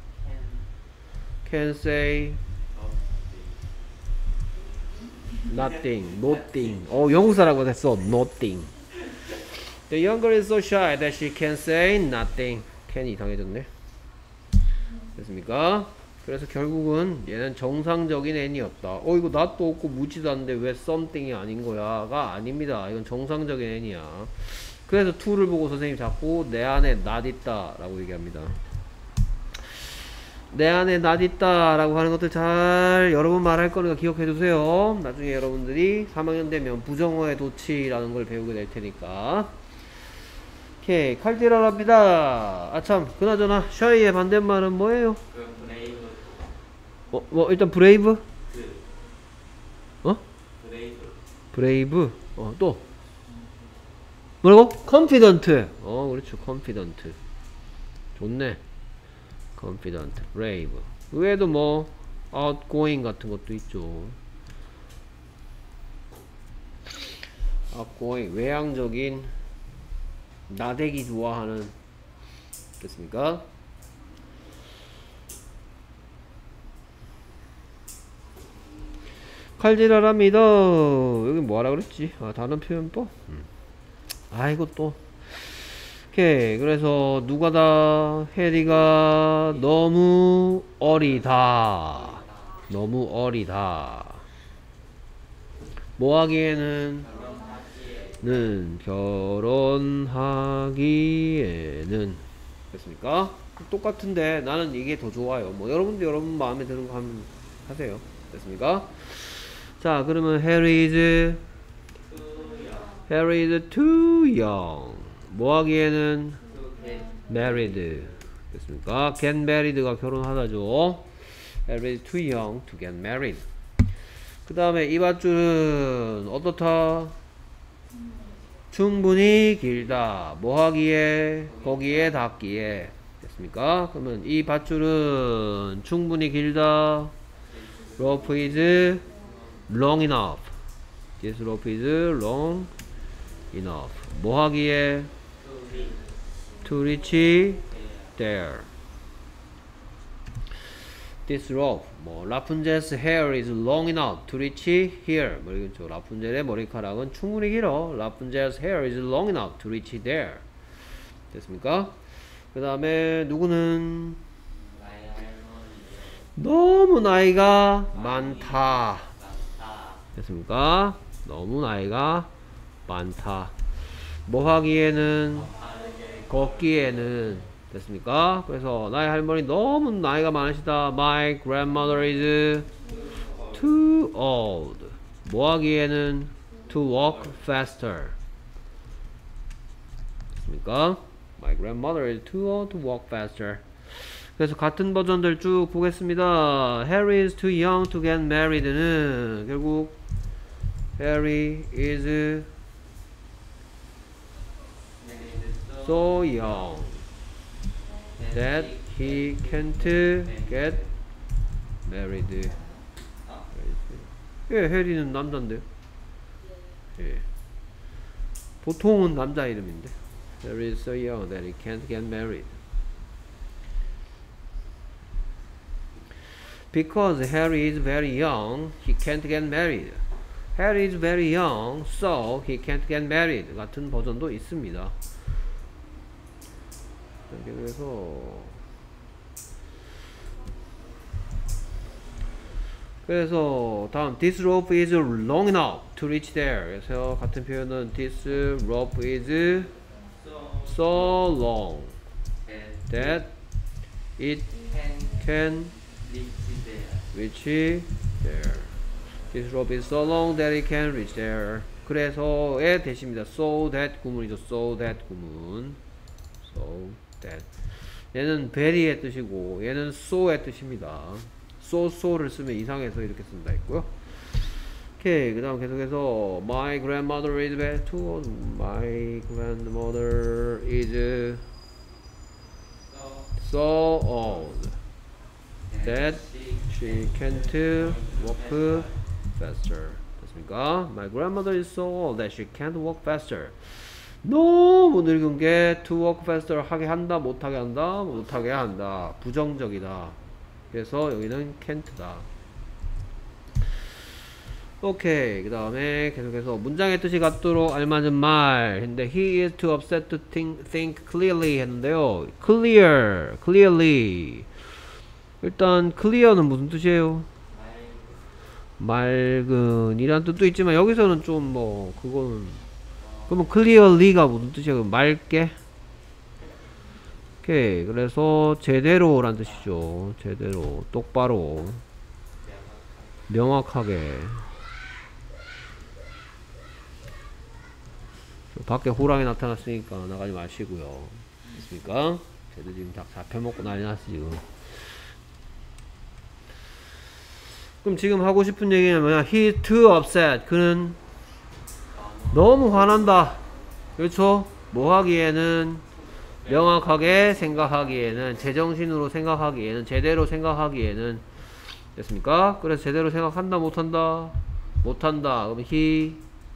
can say nothing. 영국사라고 했어. nothing. The young girl is so shy that she can say nothing. can이 이상해졌네. 됐습니까? 그래서 결국은 얘는 정상적인 n이었다. 이거 not도 없고 묻지도 않는데 왜 something이 아닌 거야? 가 아닙니다. 이건 정상적인 n이야. 그래서 to를 보고 선생님이 자꾸 내 안에 not 있다 라고 얘기합니다. 내 안에 not 있다 라고 하는 것들 잘 여러 번 말할 거니까 기억해 두세요. 나중에 여러분들이 3학년 되면 부정어의 도치라는 걸 배우게 될 테니까. 오케이, 칼질하랍니다. 아참, 그나저나 샤이의 반대말은 뭐예요? 브레이브. 일단 브레이브? 브레이브. 브레이브. 또 뭐라고? confident. 그렇죠. confident. 좋네. confident, brave. 그 외에도 뭐 outgoing 같은 것도 있죠. outgoing, 외향적인, 나대기 좋아하는. 됐습니까? 칼질하랍니다. 여기 뭐하라 그랬지? 다른 표현법? 아이고 또. 오케이. 그래서 누가다? 해리가 너무 어리다. 너무 어리다. 뭐 하기에는? 결혼하기에는. 됐습니까? 똑같은데 나는 이게 더 좋아요. 뭐 여러분도 여러분 마음에 드는 거 하면 하세요. 됐습니까? 자, 그러면 Harry is too young. 뭐 하기에는 married. 됐습니까? get married가 결혼하다죠. Harry is too young to get married. 그 다음에 이 밧줄은 어떻다? 충분히 길다. 뭐 하기에? 거기에 닿기에. 됐습니까? 그러면 이 밧줄은 충분히 길다. rope is long enough. This rope is long enough. 뭐 하기에? to reach there. This rope, 뭐 라푼젤's hair is long enough to reach here. 뭐 이거죠. 라푼젤의 머리카락은 충분히 길어. Rapunzel's hair is long enough to reach there. 됐습니까? 그 다음에 누구는 너무 나이가 많다. 됐습니까? 너무 나이가 많다. 뭐 하기에는? 걷기에는. 됐습니까? 그래서 나의 할머니 너무 나이가 많으시다. My grandmother is too old. 뭐 하기에는? To walk faster. 됐습니까? My grandmother is too old to walk faster. 그래서 같은 버전들 쭉 보겠습니다. Harry is too young to get married는 결국 Harry is so young that he can't get married. 예, 해리는 남자인데요. 예. 보통은 남자 이름인데. Harry is so young that he can't get married. Because Harry is very young, he can't get married. Harry is very young, so he can't get married. 같은 버전도 있습니다. 그래서 다음 this rope is long enough to reach there. 그래서 같은 표현은 this rope is so long that it can reach there. This rope is so long that it can reach there. 그래서의 대시입니다. So that 구문이죠. So that 구문. So that. 얘는 very의 뜻이고 얘는 so의 뜻입니다. so를 쓰면 이상해서 이렇게 쓴다 했고요. 오케이. 그 다음 계속해서 My grandmother is very too old. My grandmother is so old that she can't walk faster. 됐습니까? My grandmother is so old that she can't walk faster. 너무 늙은 게 to walk faster 하게 한다, 못하게 한다, 못하게 한다. 부정적이다. 그래서 여기는 can't다. 오케이. 그 다음에 계속해서 문장의 뜻이 같도록 알맞은 말 했는데 he is too upset to think clearly 했는데요. clearly 일단 clear는 무슨 뜻이에요? 맑은 이란 뜻도 있지만 여기서는 좀 뭐 그거는 그러면 clearly가 무슨 뜻이에요? 맑게. 오케이. 그래서 제대로 란 뜻이죠. 제대로 똑바로 명확하게. 밖에 호랑이 나타났으니까 나가지 마시고요. 됐습니까? 쟤들 지금 다 잡혀먹고 난리 났어 지금. 그럼 지금 하고 싶은 얘기는 뭐냐? He is too upset. 그는 너무 화난다. 그렇죠? 뭐 하기에는 명확하게 생각하기에는 제정신으로 생각하기에는 제대로 생각하기에는 됐습니까? 그래서 제대로 생각한다 못한다? 못한다. 그럼 he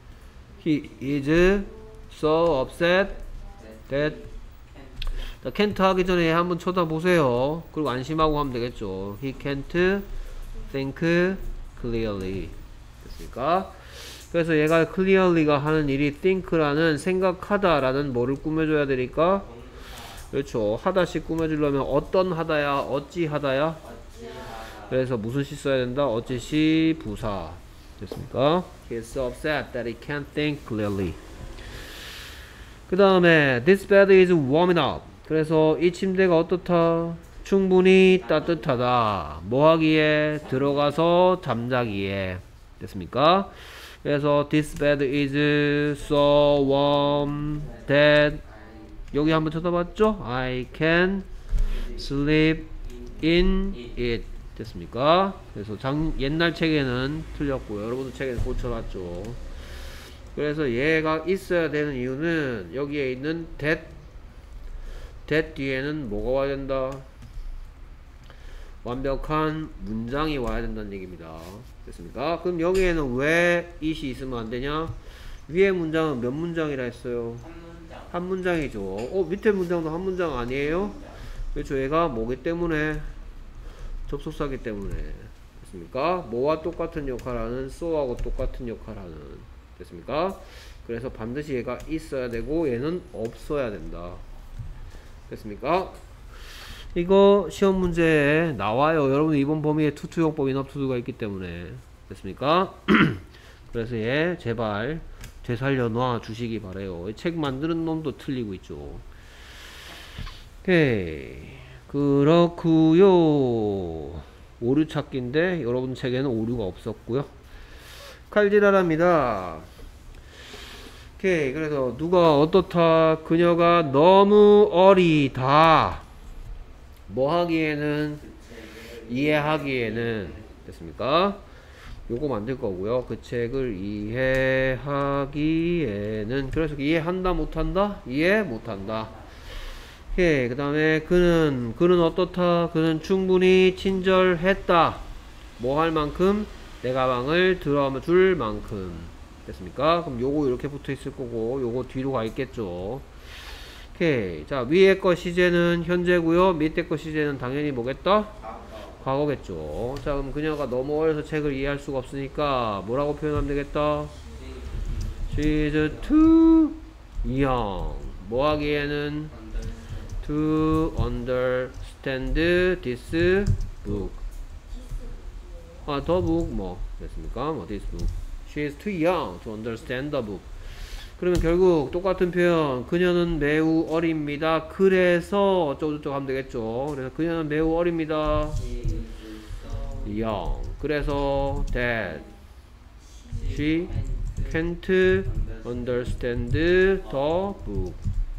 is so upset that can't 하기 전에 한번 쳐다보세요. 그리고 안심하고 하면 되겠죠. He can't think clearly. 됐습니까? 그래서 얘가 clearly가 하는 일이 think라는 생각하다라는 뭐를 꾸며줘야 되니까 그렇죠. 하다씩 꾸며주려면 어떤 하다야? 어찌 하다야? 그래서 무슨 시 써야 된다? 어찌 시 부사. 됐습니까? He is so upset that he can't think clearly. 그 다음에 this bed is warm enough. 그래서 이 침대가 어떻다? 충분히 따뜻하다. 뭐 하기에? 들어가서 잠자기에. 됐습니까? 그래서 this bed is so warm that 여기 한번 쳐다봤죠? I can sleep in it. 됐습니까? 그래서 옛날 책에는 틀렸고요. 여러분들 책에는 고쳐놨죠. 그래서 얘가 있어야 되는 이유는 여기에 있는 that 뒤에는 뭐가 와야 된다? 완벽한 문장이 와야 된다는 얘기입니다. 됐습니까? 그럼 여기에는 왜 it이 있으면 안 되냐? 위에 문장은 몇 문장이라 했어요? 한 문장이죠. 밑에 문장도 한 문장 아니에요? 그렇죠. 얘가 뭐기 때문에? 접속사기 때문에. 됐습니까? 뭐와 똑같은 역할하는 so하고 똑같은 역할하는. 됐습니까? 그래서 반드시 얘가 있어야 되고 얘는 없어야 된다. 됐습니까? 이거 시험 문제에 나와요. 여러분 이번 범위에 투투용법, 인업투두가 있기 때문에. 됐습니까? 그래서 얘 제발 되살려 놔 주시기 바래요. 책 만드는 놈도 틀리고 있죠. 오케이. 그렇구요. 오류 찾기인데 여러분 책에는 오류가 없었고요. 칼질하랍니다. 오케이. 그래서 누가 어떻다? 그녀가 너무 어리다. 뭐 하기에는? 이해하기에는. 됐습니까? 요거 만들 거고요. 그 책을 이해하기에는. 그래서 이해한다 못한다? 이해 못한다. 오케이. 그 다음에 그는 어떻다? 그는 충분히 친절했다. 뭐 할 만큼? 내 가방을 들어줄 만큼. 됐습니까? 그럼 요거 이렇게 붙어 있을 거고 요거 뒤로 가 있겠죠. 오케이. 자, 위에 거 시제는 현재고요. 밑에 거 시제는 당연히 뭐겠다? 과거겠죠. 자, 그럼 그녀가 너무 어려서 책을 이해할 수가 없으니까 뭐라고 표현하면 되겠다? She's too young. 뭐 하기에는? To understand this book. the book 뭐 됐습니까? this book. She is too young to understand the book. 그러면 결국 똑같은 표현. 그녀는 매우 어립니다. 그래서 어쩌고저쩌고 하면 되겠죠. 그래서 그녀는 매우 어립니다. young. 그래서 that she can't understand the book.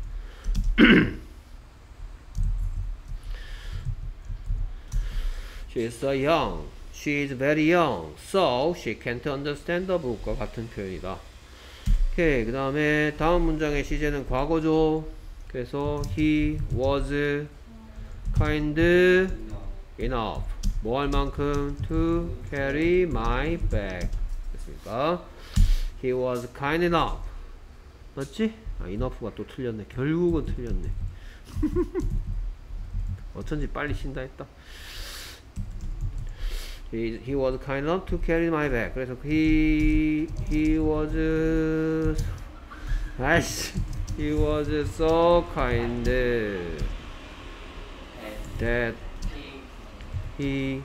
She is so young. She is very young. So she can't understand the book과 같은 표현이다. 오케이. 그 다음에 다음 문장의 시제는 과거죠. 그래서 he was kind enough. 뭐 할 만큼? To carry my bag. 됐습니까? He was kind enough. 맞지? enough가 또 틀렸네. 결국은 틀렸네. 어쩐지 빨리 쉰다 했다. He was kind enough to carry my bag. 그래서 he was he was so kind that he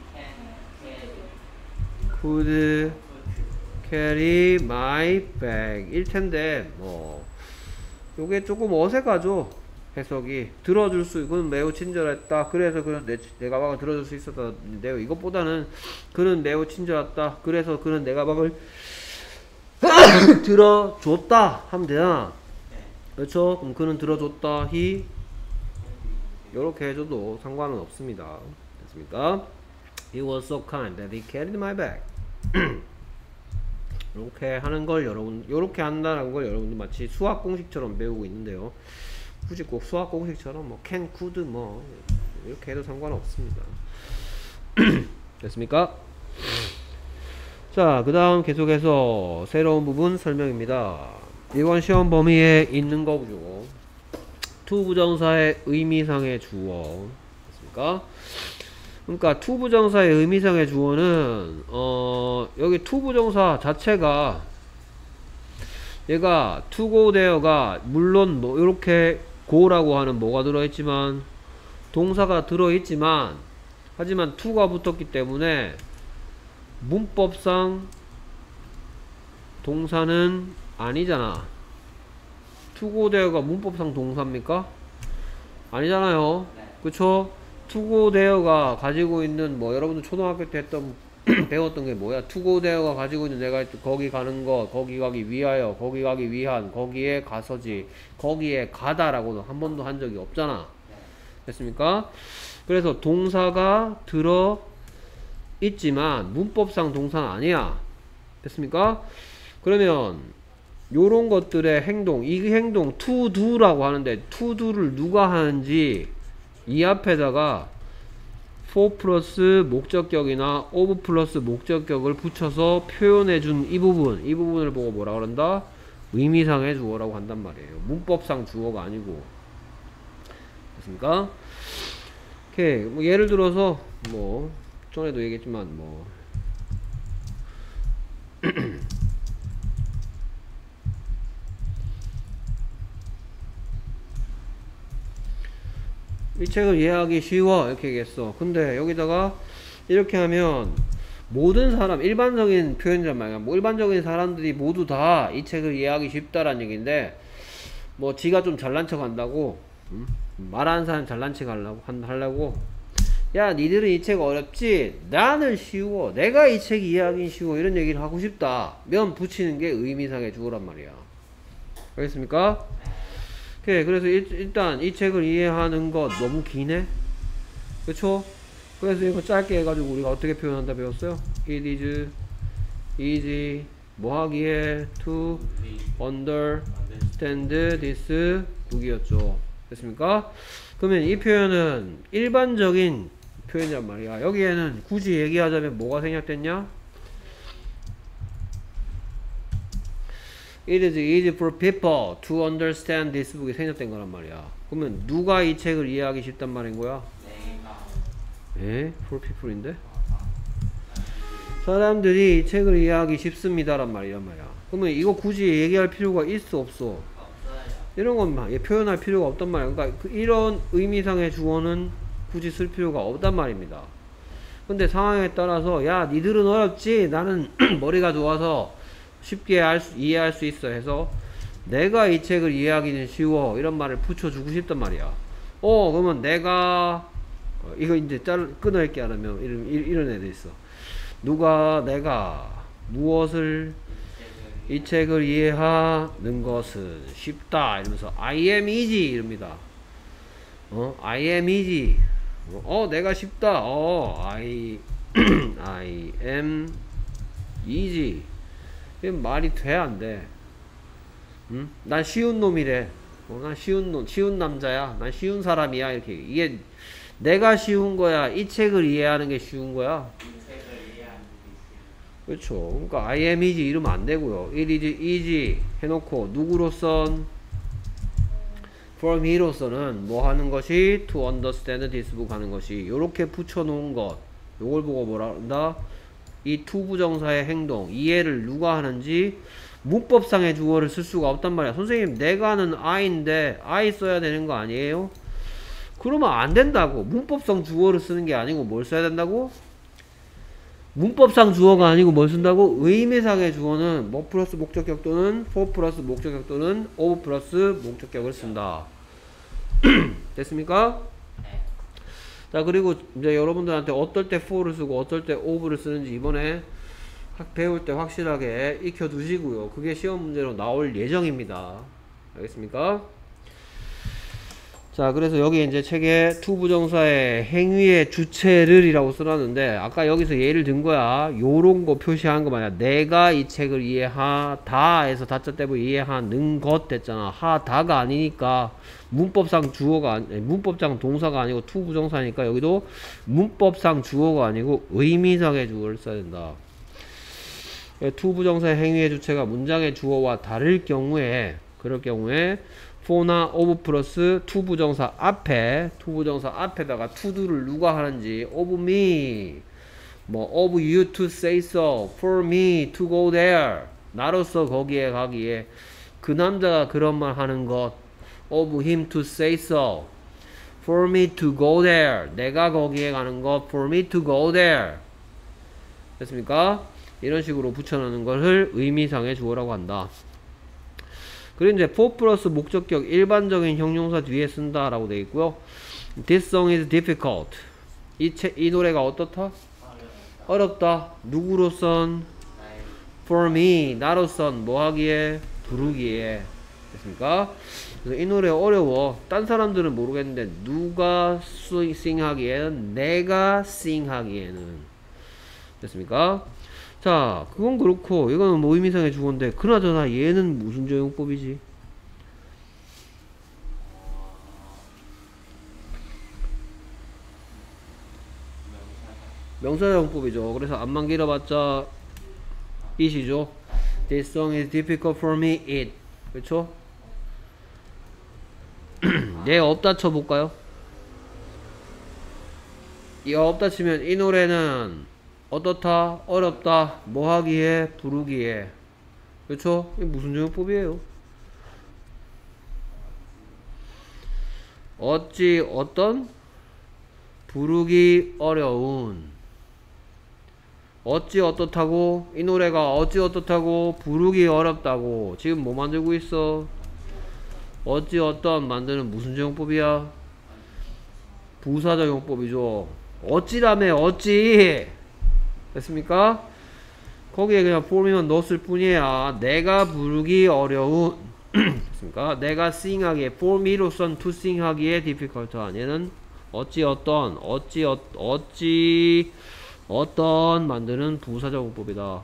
could carry my bag. 일 텐데 뭐 요게 조금 어색하죠. 해석이 들어줄 수, 이건 매우 친절했다. 그래서 그는 내 가방을 들어줄 수 있었다는데요. 이것보다는 그는 매우 친절했다. 그래서 그는 내 가방을 들어줬다 하면 되잖아. 그렇죠? 그럼 그는 들어줬다. he 요렇게 해줘도 상관은 없습니다. 됐습니까? He was so kind that he carried my bag. 이렇게 하는 걸 여러분, 요렇게 한다는 걸 여러분들 마치 수학 공식처럼 배우고 있는데요. 굳이 꼭 수학 공식처럼 뭐 can, could 뭐 이렇게 해도 상관없습니다. 됐습니까? 자, 그 다음 계속해서 새로운 부분 설명입니다. 이번 시험 범위에 있는 거죠. to 부정사의 의미상의 주어. 됐습니까? 그러니까 to 부정사의 의미상의 주어는 여기 to 부정사 자체가 얘가 to go there가 물론 뭐 이렇게 go라고 하는 뭐가 들어있지만 동사가 들어있지만 하지만 to가 붙었기 때문에 문법상 동사는 아니잖아. to go there가 문법상 동사입니까? 아니잖아요. 네. 그쵸? 투고 대어가 가지고 있는 뭐 여러분들 초등학교 때 했던 배웠던 게 뭐야? 투고 대어가 가지고 있는 내가 거기 가는 거, 거기 가기 위하여, 거기 가기 위한, 거기에 가서지, 거기에 가다라고는 한 번도 한 적이 없잖아. 네. 됐습니까? 그래서 동사가 들어 있지만 문법상 동사는 아니야. 됐습니까? 그러면 요런 것들의 행동, 이 행동 to do라고 하는데 to do를 누가 하는지 이 앞에다가 for 플러스 목적격이나 of 플러스 목적격을 붙여서 표현해준 이 부분을 보고 뭐라 그런다? 의미상의 주어라고 한단 말이에요. 문법상 주어가 아니고. 됐습니까? 오케이. 뭐 예를 들어서 뭐 전에도 얘기했지만 뭐 이 책을 이해하기 쉬워 이렇게 얘기했어. 근데 여기다가 이렇게 하면 모든 사람, 일반적인 표현이란 말이야. 뭐 일반적인 사람들이 모두 다 이 책을 이해하기 쉽다라는 얘기인데 뭐 지가 좀 잘난 척 한다고 말하는 사람 잘난 척 하려고 야 니들은 이 책 어렵지? 나는 쉬워. 내가 이 책 이해하기 쉬워. 이런 얘기를 하고 싶다 면 붙이는 게 의미상의 주어란 말이야. 알겠습니까? 오케이. 그래서 일단 이 책을 이해하는 것 너무 기네? 그쵸? 그래서 이거 짧게 해가지고 우리가 어떻게 표현한다 배웠어요? It is easy 뭐 하기에 to understand this book이었죠. 됐습니까? 그러면 이 표현은 일반적인 표현이란 말이야. 여기에는 굳이 얘기하자면 뭐가 생략됐냐? It is easy for people to understand this book이 생략된 거란 말이야. 그러면 누가 이 책을 이해하기 쉽단 말인 거야? 예? for people인데? 사람들이 이 책을 이해하기 쉽습니다란 말이란 말이야. 그러면 이거 굳이 얘기할 필요가 있어 없어? 이런 건 표현할 필요가 없단 말이야. 그러니까 이런 의미상의 주어는 굳이 쓸 필요가 없단 말입니다. 근데 상황에 따라서 야 니들은 어렵지? 나는 머리가 좋아서 쉽게 이해할 수 있어 해서 내가 이 책을 이해하기는 쉬워 이런 말을 붙여주고 싶단 말이야. 그러면 내가 이거 이제 끊어있게 하려면 이런 애들 있어. 내가 무엇을 이 책을 이해하는 것은 쉽다 이러면서 I am easy 이럽니다. I am easy. 내가 쉽다. I am easy. 이게 말이 돼 안 돼? 응? 난 쉬운 놈이래. 난 쉬운 남자야. 난 쉬운 사람이야. 이렇게 이게 내가 쉬운 거야. 이 책을 이해하는 게 쉬운 거야. 그렇죠. 그러니까 I am easy 이러면 안 되고요. It is easy 해놓고 누구로선 for me로서는 뭐 하는 것이 to understand this book 하는 것이 요렇게 붙여놓은 것 요걸 보고 뭐라 한다? 이 to 부정사의 행동 이해를 누가 하는지 문법상의 주어를 쓸 수가 없단 말이야. 선생님 내가는 I인데 I 써야 되는 거 아니에요? 그러면 안 된다고. 문법상 주어를 쓰는 게 아니고 뭘 써야 된다고? 문법상 주어가 아니고 뭘 쓴다고? 의미상의 주어는 뭐 플러스 목적격 또는 for 플러스 목적격 또는 of 플러스 목적격을 쓴다. 됐습니까? 자 그리고 이제 여러분들한테 어떨 때 for를 쓰고 어떨 때 of를 쓰는지 이번에 배울 때 확실하게 익혀 두시고요. 그게 시험 문제로 나올 예정입니다. 알겠습니까? 자 그래서 여기 이제 책에 to 부정사의 행위의 주체를 이라고 써놨는데 아까 여기서 예를 든 거야. 요런 거 표시한 거 말이야. 내가 이 책을 이해하다 해서 다자 떼고 이해하는 것 됐잖아. 하다가 아니니까 문법상 주어가 문법상 동사가 아니고 to 부정사니까 여기도 문법상 주어가 아니고 의미상의 주어를 써야 된다. to 부정사의 행위의 주체가 문장의 주어와 다를 경우에 그럴 경우에 for나 of 플러스 to 부정사 앞에다가 to do를 누가 하는지 of me 뭐 of you to say so for me to go there 나로서 거기에 가기에 그 남자가 그런 말 하는 것 of him to say so for me to go there 내가 거기에 가는 것 for me to go there 됐습니까? 이런 식으로 붙여놓는 것을 의미상의 주어라고 한다. 그리고 이제 for 플러스 목적격 일반적인 형용사 뒤에 쓴다 라고 되어 있고요. This song is difficult. 이 노래가 어떻다? 어렵다. 누구로선? For me. 나로선 뭐 하기에? 부르기에. 됐습니까? 그래서 이 노래 어려워. 딴 사람들은 모르겠는데 누가 sing 하기에는, 내가 sing 하기에는. 됐습니까? 자, 그건 그렇고 이거는 뭐 의미상의 주어인데, 그나저나 얘는 무슨 적용법이지? 명사적용법이죠. 그래서 앞만 길어봤자 it이죠. This song is difficult for me. it. 그렇죠? 얘 없다 쳐볼까요? 이 없다 치면 이 노래는 어떻다? 어렵다. 뭐 하기에? 부르기에. 그렇죠? 이게 무슨 적용법이에요? 어찌 어떤? 부르기 어려운. 어찌 어떻다고? 이 노래가 어찌 어떻다고? 부르기 어렵다고. 지금 뭐 만들고 있어? 어찌 어떤 만드는 무슨 적용법이야? 부사적용법이죠. 어찌라며 어찌. 됐습니까? 거기에 그냥 form이만 넣었을 뿐이야. 내가 부르기 어려운. 됐습니까? 내가 sing 하기에, for me로선 to sing 하기에 difficult한. 얘는 어찌 어떤, 어찌 어떤 만드는 부사적용법이다.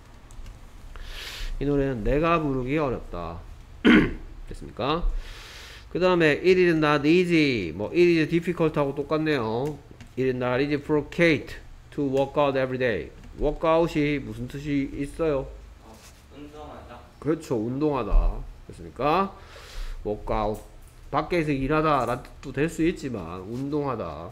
이 노래는 내가 부르기 어렵다. 됐습니까? 그 다음에 it is not easy, 뭐 it is difficult 하고 똑같네요. It is not easy for Kate to work out every day. work out이 무슨 뜻이 있어요? 운동하다. 그렇죠, 운동하다. 됐습니까? work out, 밖에서 일하다 라는 뜻도 될 수 있지만 운동하다.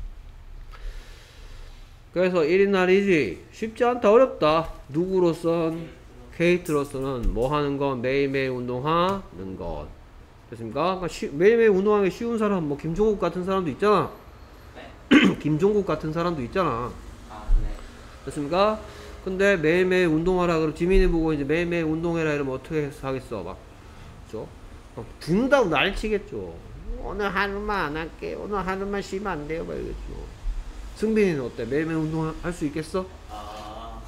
그래서 it is not easy, 쉽지 않다, 어렵다. 누구로선? 케이트로서는 뭐 하는 것? 매일매일 운동하는 것. 됐습니까? 그러니까 매일매일 운동하기 쉬운 사람, 뭐 김종국 같은 사람도 있잖아. 네. 김종국 같은 사람도 있잖아. 아, 네. 됐습니까? 근데 매일매일 운동하라 그러고 지민이 보고 이제 매일매일 운동해라 이러면 어떻게 하겠어? 막, 그죠? 분다고 날치겠죠. 오늘 하루만 안 할게. 오늘 하루만 쉬면 안 돼요. 막 이러겠죠. 승빈이는 어때? 매일매일 운동할 수 있겠어? 아,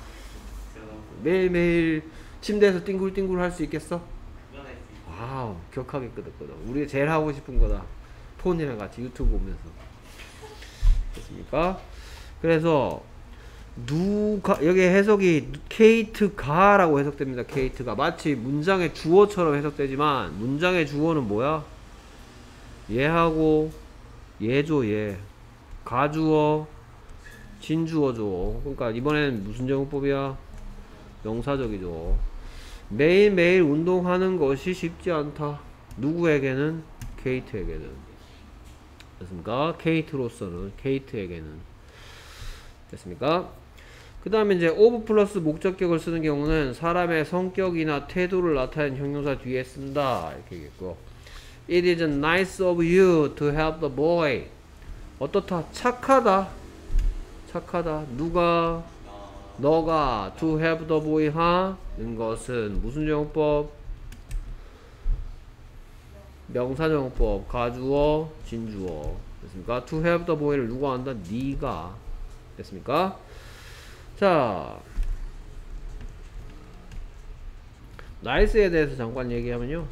매일매일 침대에서 띵굴띵굴 할 수 있겠어? 그건 할수 있어요. 와우, 격하게 끄덕끄덕. 우리가 제일 하고 싶은 거다. 폰이랑 같이 유튜브 보면서. 됐습니까? 그래서 누가, 여기 해석이 케이트가 라고 해석됩니다. 케이트가 마치 문장의 주어처럼 해석되지만 문장의 주어는 뭐야? 얘하고 얘죠. 얘 가주어 진주어죠. 그러니까 이번에는 무슨 적용법이야? 명사적이죠. 매일매일 운동하는 것이 쉽지 않다. 누구에게는? 케이트에게는. 됐습니까? 케이트로서는, 케이트에게는. 됐습니까? 그 다음에 이제 of 플러스 목적격을 쓰는 경우는 사람의 성격이나 태도를 나타내는 형용사 뒤에 쓴다. 이렇게 얘기했고, It is nice of you to help the boy. 어떻다? 착하다. 착하다. 누가? 너가 to help the boy 하는 것은 무슨 적용법? 명사적용법. 가주어, 진주어. 됐습니까? to help the boy를 누가 한다? 네가. 됐습니까? 자, nice에 대해서 잠깐 얘기하면요,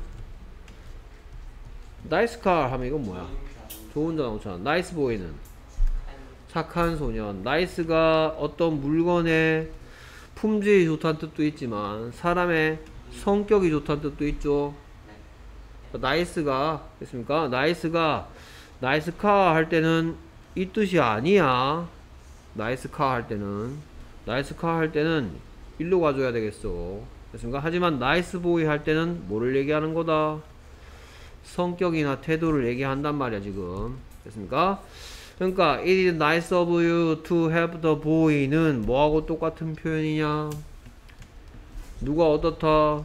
nice car 하면 이건 뭐야? 좋은 자동차. nice boy는 착한 소년. nice가 어떤 물건의 품질이 좋다는 뜻도 있지만 사람의 성격이 좋다는 뜻도 있죠. nice가, 됐습니까? nice가 nice car 할 때는 이 뜻이 아니야. nice car 할 때는, nice car 할 때는 일로 가줘야 되겠어. 됐습니까? 하지만 nice boy 할 때는 뭐를 얘기하는 거다? 성격이나 태도를 얘기한단 말이야 지금. 됐습니까? 그러니까 it is nice of you to help the boy는 뭐하고 똑같은 표현이냐? 누가 어떻다?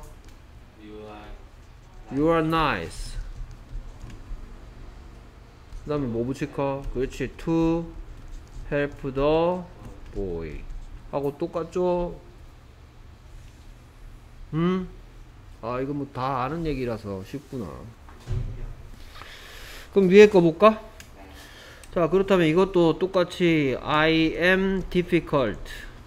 You are nice. 그 다음에 뭐 붙일까? 그렇지. to help the boy 하고 똑같죠? 아, 이거 뭐 다 아는 얘기라서 쉽구나. 그럼 위에 거 볼까? 자, 그렇다면 이것도 똑같이 I am difficult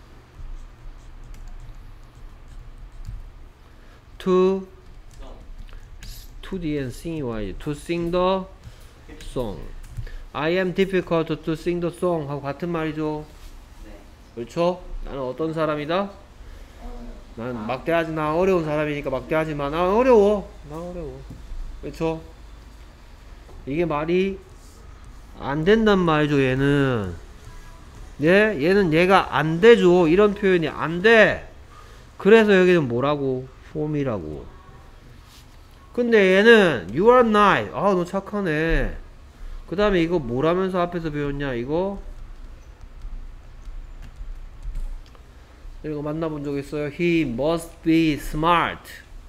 to the and sing이 와야지. to sing the song. I am difficult to sing the song 하고 같은 말이죠. 그렇죠? 나는 어떤 사람이다? 난 막대하지, 나 어려운 사람이니까 막대하지 마. 나 어려워. 그렇죠? 이게 말이 안 된단 말이죠. 얘는 얘가 안 되죠. 이런 표현이 안 돼. 그래서 여기는 뭐라고? form이라고. 근데 얘는 you are nice. 아, 너 착하네. 그 다음에 이거 뭐라면서 앞에서 배웠냐? 이거 만나본 적 있어요? He must be smart.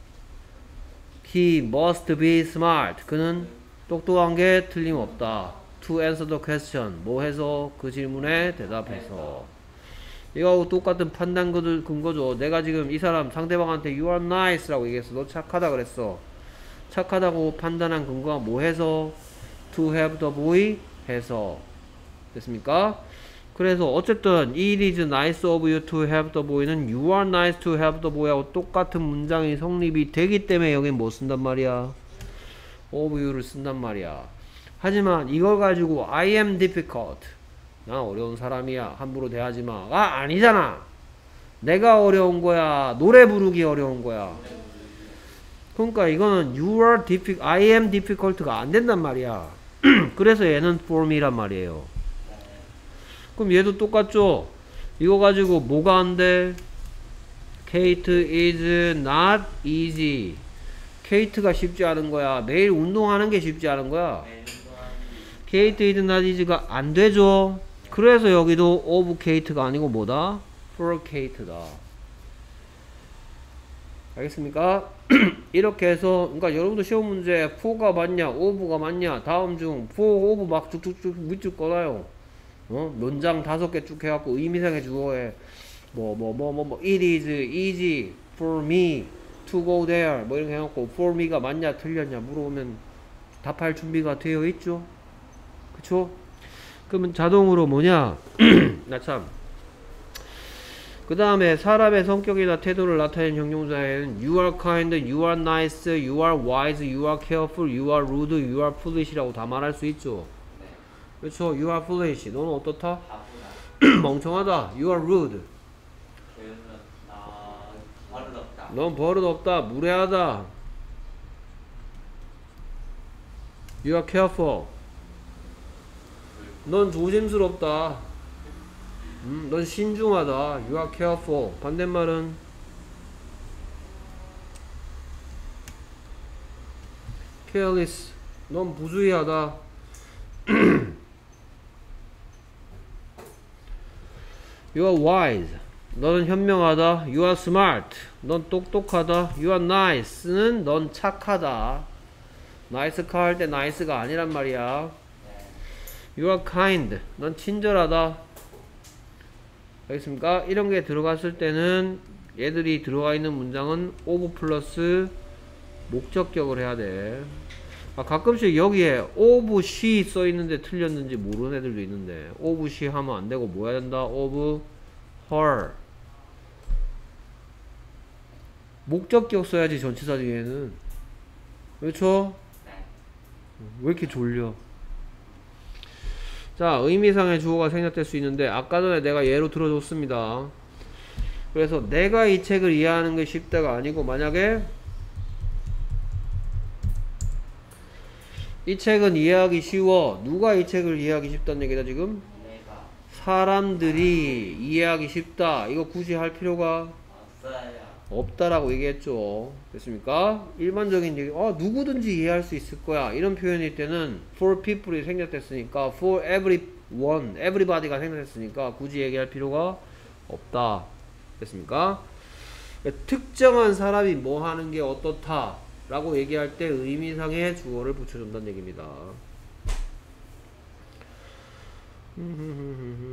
He must be smart. 그는 똑똑한 게 틀림없다. To answer the question. 뭐 해서? 그 질문에 대답해서. 이거하고 똑같은 판단 근거죠. 내가 지금 이 사람 상대방한테 you are nice 라고 얘기했어. 너 착하다 그랬어. 착하다고 판단한 근거가 뭐 해서? To have the boy 해서. 됐습니까? 그래서 어쨌든 it is nice of you to have the boy는 you are nice to have the boy하고 똑같은 문장이 성립이 되기 때문에 여긴 뭐 쓴단 말이야? of you를 쓴단 말이야. 하지만 이걸 가지고 I am difficult. 나 어려운 사람이야. 함부로 대하지 마. 아, 아니잖아. 내가 어려운 거야. 노래 부르기 어려운 거야. 그러니까 이거는 you are difficult, I am difficult가 안 된단 말이야. 그래서 얘는 for me란 말이에요. 그럼 얘도 똑같죠? 이거 가지고 뭐가 안 돼? Kate is not easy. Kate가 쉽지 않은 거야. 매일 운동하는 게 쉽지 않은 거야. Kate is not easy가 안 되죠? 그래서 여기도 of Kate가 아니고 뭐다? for Kate다. 알겠습니까? 이렇게 해서, 그러니까 여러분도 시험 문제 for가 맞냐, of가 맞냐, 다음 중 for, of 막 쭉쭉쭉 밑줄 꺼놔요. 문장 5개 쭉 해갖고 의미상의 주어에 it is easy for me to go there 뭐 이렇게 해갖고 for me가 맞냐 틀렸냐 물어보면 답할 준비가 되어 있죠. 그쵸? 그러면 자동으로 뭐냐? 나 참. 그 다음에 사람의 성격이나 태도를 나타내는 형용사에는 you are kind, you are nice, you are wise, you are careful, you are rude, you are foolish라고 다 말할 수 있죠. 그렇죠? You are foolish. 너는 어떻다? 멍청하다. You are rude. 넌 버릇없다. 무례하다. You are careful. 넌 조심스럽다. 넌 신중하다. You are careful. 반대말은 careless. 넌 부주의하다. You are wise. 너는 현명하다. You are smart. 넌 똑똑하다. You are nice는 넌 착하다. nice car 할 때 nice가 아니란 말이야. You are kind. 넌 친절하다. 알겠습니까? 이런 게 들어갔을 때는 얘들이 들어가 있는 문장은 of 플러스 목적격을 해야 돼. 아, 가끔씩 여기에 of she 써 있는데 틀렸는지 모르는 애들도 있는데 of she 하면 안 되고 뭐 해야 된다? of her. 목적격 써야지 전치사 뒤에는. 그렇죠? 왜 이렇게 졸려? 자, 의미상의 주어가 생략될 수 있는데 아까 전에 내가 예로 들어줬습니다. 그래서 내가 이 책을 이해하는 게 쉽다가 아니고 만약에 이 책은 이해하기 쉬워. 누가 이 책을 이해하기 쉽다는 얘기다 지금? 사람들이 이해하기 쉽다. 이거 굳이 할 필요가 없다라고 얘기했죠. 됐습니까? 일반적인 얘기, 누구든지 이해할 수 있을 거야. 이런 표현일 때는 for people이 생략됐으니까 for everyone, everybody가 생략됐으니까 굳이 얘기할 필요가 없다. 됐습니까? 특정한 사람이 뭐 하는 게 어떻다 라고 얘기할 때 의미상의 주어를 붙여준다는 얘기입니다.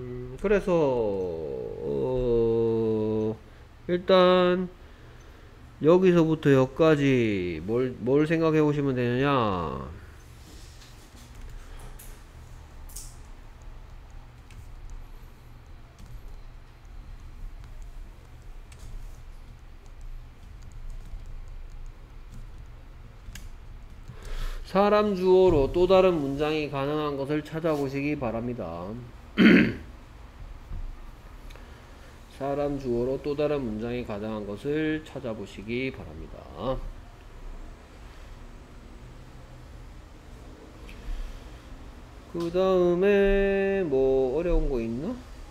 그래서 일단 여기서부터 여기까지 뭘 생각해 보시면 되느냐. 사람 주어로 또 다른 문장이 가능한 것을 찾아보시기 바랍니다. 사람 주어로 또 다른 문장이 가능한 것을 찾아보시기 바랍니다. 그 다음에 뭐 어려운 거 있나?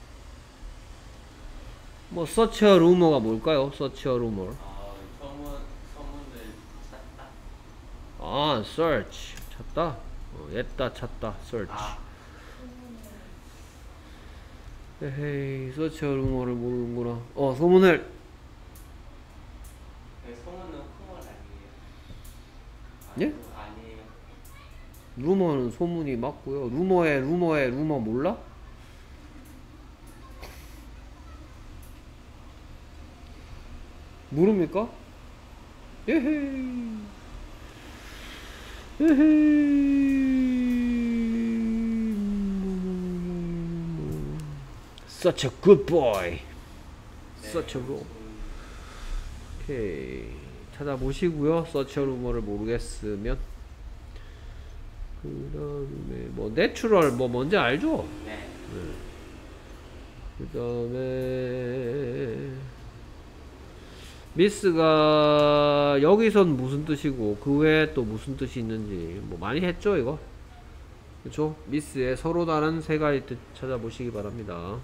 뭐 search a rumor가 뭘까요? search a rumor. 소문을 찾다. 아, search 찾다. 였다 찾다. search. 에헤이, search a rumor를 모르는구나. 소문을. 소문은 흥얼 아니에요? 예? 아니에요. 루머는 소문이 맞고요. 루머 몰라? 모릅니까? 에헤이. Such a good boy. Such a rumor. 오케이. 찾아보시고요. Such a rumor를 모르겠으면. 그 다음에 뭐 내추럴 뭐 뭔지 알죠? 네. 그 다음에 미스가 여기선 무슨 뜻이고 그 외에 또 무슨 뜻이 있는지 뭐 많이 했죠 이거? 그쵸? 미스의 서로 다른 세 가지 뜻 찾아보시기 바랍니다.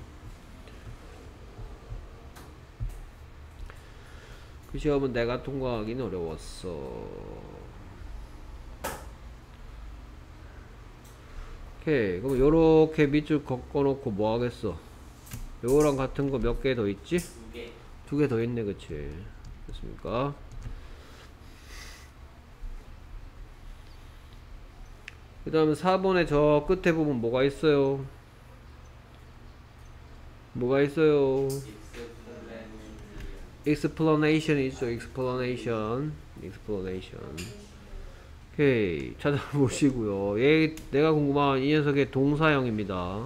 그 시험은 내가 통과하기는 어려웠어. 오케이. 그럼 요렇게 밑줄 걷어놓고 뭐 하겠어? 요거랑 같은 거 몇 개 더 있지? 2개. 2개 더 있네, 그치? 됐습니까? 그 다음에 4번에 저 끝에 보면 뭐가 있어요? 뭐가 있어요? explanation 있죠? explanation. 오케이. 찾아보시고요. 얘 내가 궁금한 이 녀석의 동사형입니다.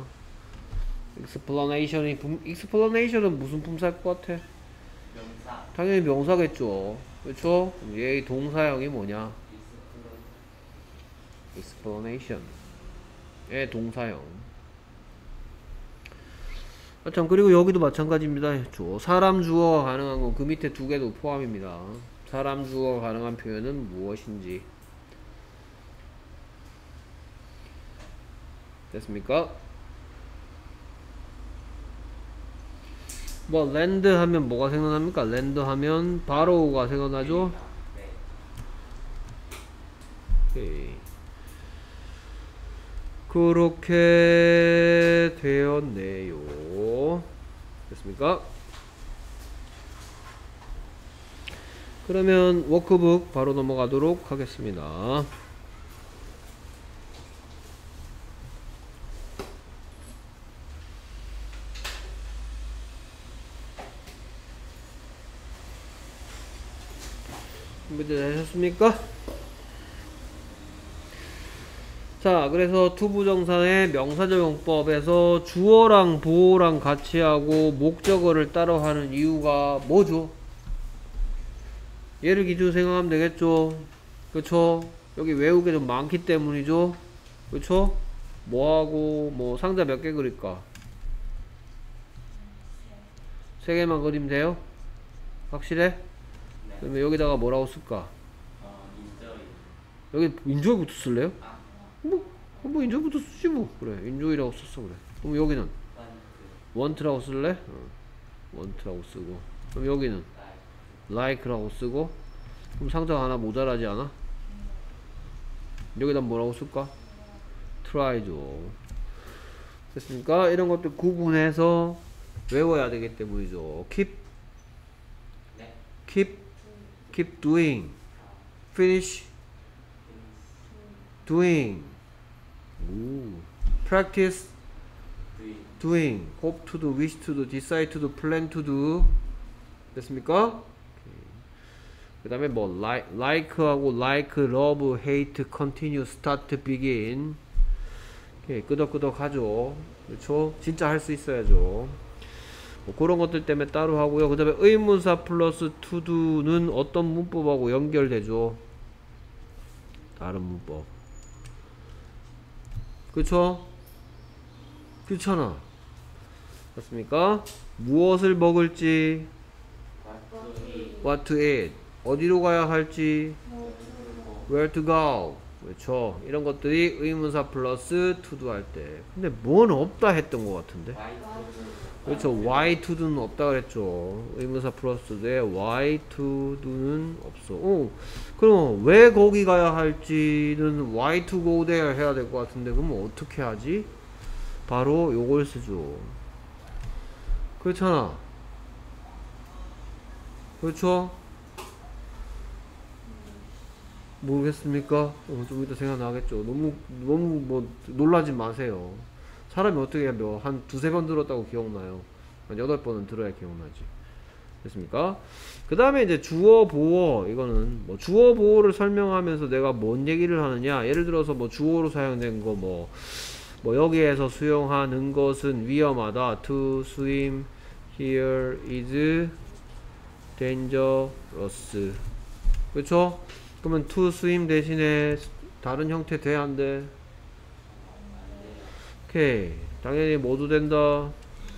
explanation은 무슨 품사일 것 같아? 명사. 당연히 명사겠죠. 그렇죠? 얘의 동사형이 뭐냐? explanation의 동사형. 참 그리고 여기도 마찬가지입니다. 사람 주어가 가능한 건 그 밑에 2개도 포함입니다. 사람 주어가 가능한 표현은 무엇인지. 됐습니까? 뭐 랜드 하면 뭐가 생각납니까? 랜드 하면 바로우가 생각나죠? 네. 오케이. 그렇게 되었네요. 됐습니까? 그러면 워크북 바로 넘어가도록 하겠습니다. 준비들 하셨습니까? 자, 그래서 투부정사의 명사적용법에서 주어랑 보어랑 같이 하고 목적어를 따로 하는 이유가 뭐죠? 얘를 기준으로 생각하면 되겠죠? 그쵸? 여기 외우게 좀 많기 때문이죠? 그쵸? 뭐하고 뭐 상자 몇 개 그릴까? 3개만 그리면 돼요? 확실해? 네. 그러면 여기다가 뭐라고 쓸까? 인저이. 여기 인조이부터 쓸래요? 아, 뭐 인조이부터 쓰지 뭐. 그래, 인조이라고 썼어. 그래. 그럼 여기는 want라고 쓸래? want라고 쓰고. 그럼 여기는 like라고 쓰고. 그럼 상자가 하나 모자라지 않아? 여기다 뭐라고 쓸까? try죠. 됐습니까? 이런 것들 구분해서 외워야 되기 때문이죠. 네. keep doing, finish doing, practice doing, hope to do, wish to do, decide to do, plan to do. 됐습니까? 그 다음에 뭐 like하고 like, love, hate, continue, start, begin. 오케이, 끄덕끄덕 하죠. 그렇죠? 진짜 할 수 있어야죠. 뭐 그런 것들 때문에 따로 하고요. 그 다음에 의문사 플러스 to do는 어떤 문법하고 연결되죠? 다른 문법. 그쵸? 그렇잖아. 맞습니까? 무엇을 먹을지, what to eat, 어디로 가야 할지, where to go. 그렇죠? 이런 것들이 의문사 플러스 to do 할 때. 근데 뭐는 없다 했던 것 같은데. 그렇죠? why to do는 없다 그랬죠. 의문사 플러스 돼 why to do는 없어. 그럼 왜 거기 가야 할지는 why to go there 해야 될 것 같은데, 그럼 어떻게 하지? 바로 요걸 쓰죠. 그렇잖아. 그렇죠? 모르겠습니까? 좀 이따 생각나겠죠. 너무 뭐 놀라지 마세요. 사람이 어떻게 한 두세 번 들었다고 기억나요? 한 8번은 들어야 기억나지. 됐습니까? 그 다음에 이제 주어 보어. 이거는 뭐 주어 보어를 설명하면서 내가 뭔 얘기를 하느냐. 예를 들어서 뭐 주어로 사용된 거 뭐 여기에서 수영하는 것은 위험하다. To swim here is dangerous. 그렇죠? 그러면 to swim 대신에 다른 형태 돼, 안 돼? 오케이. 당연히 모두 된다.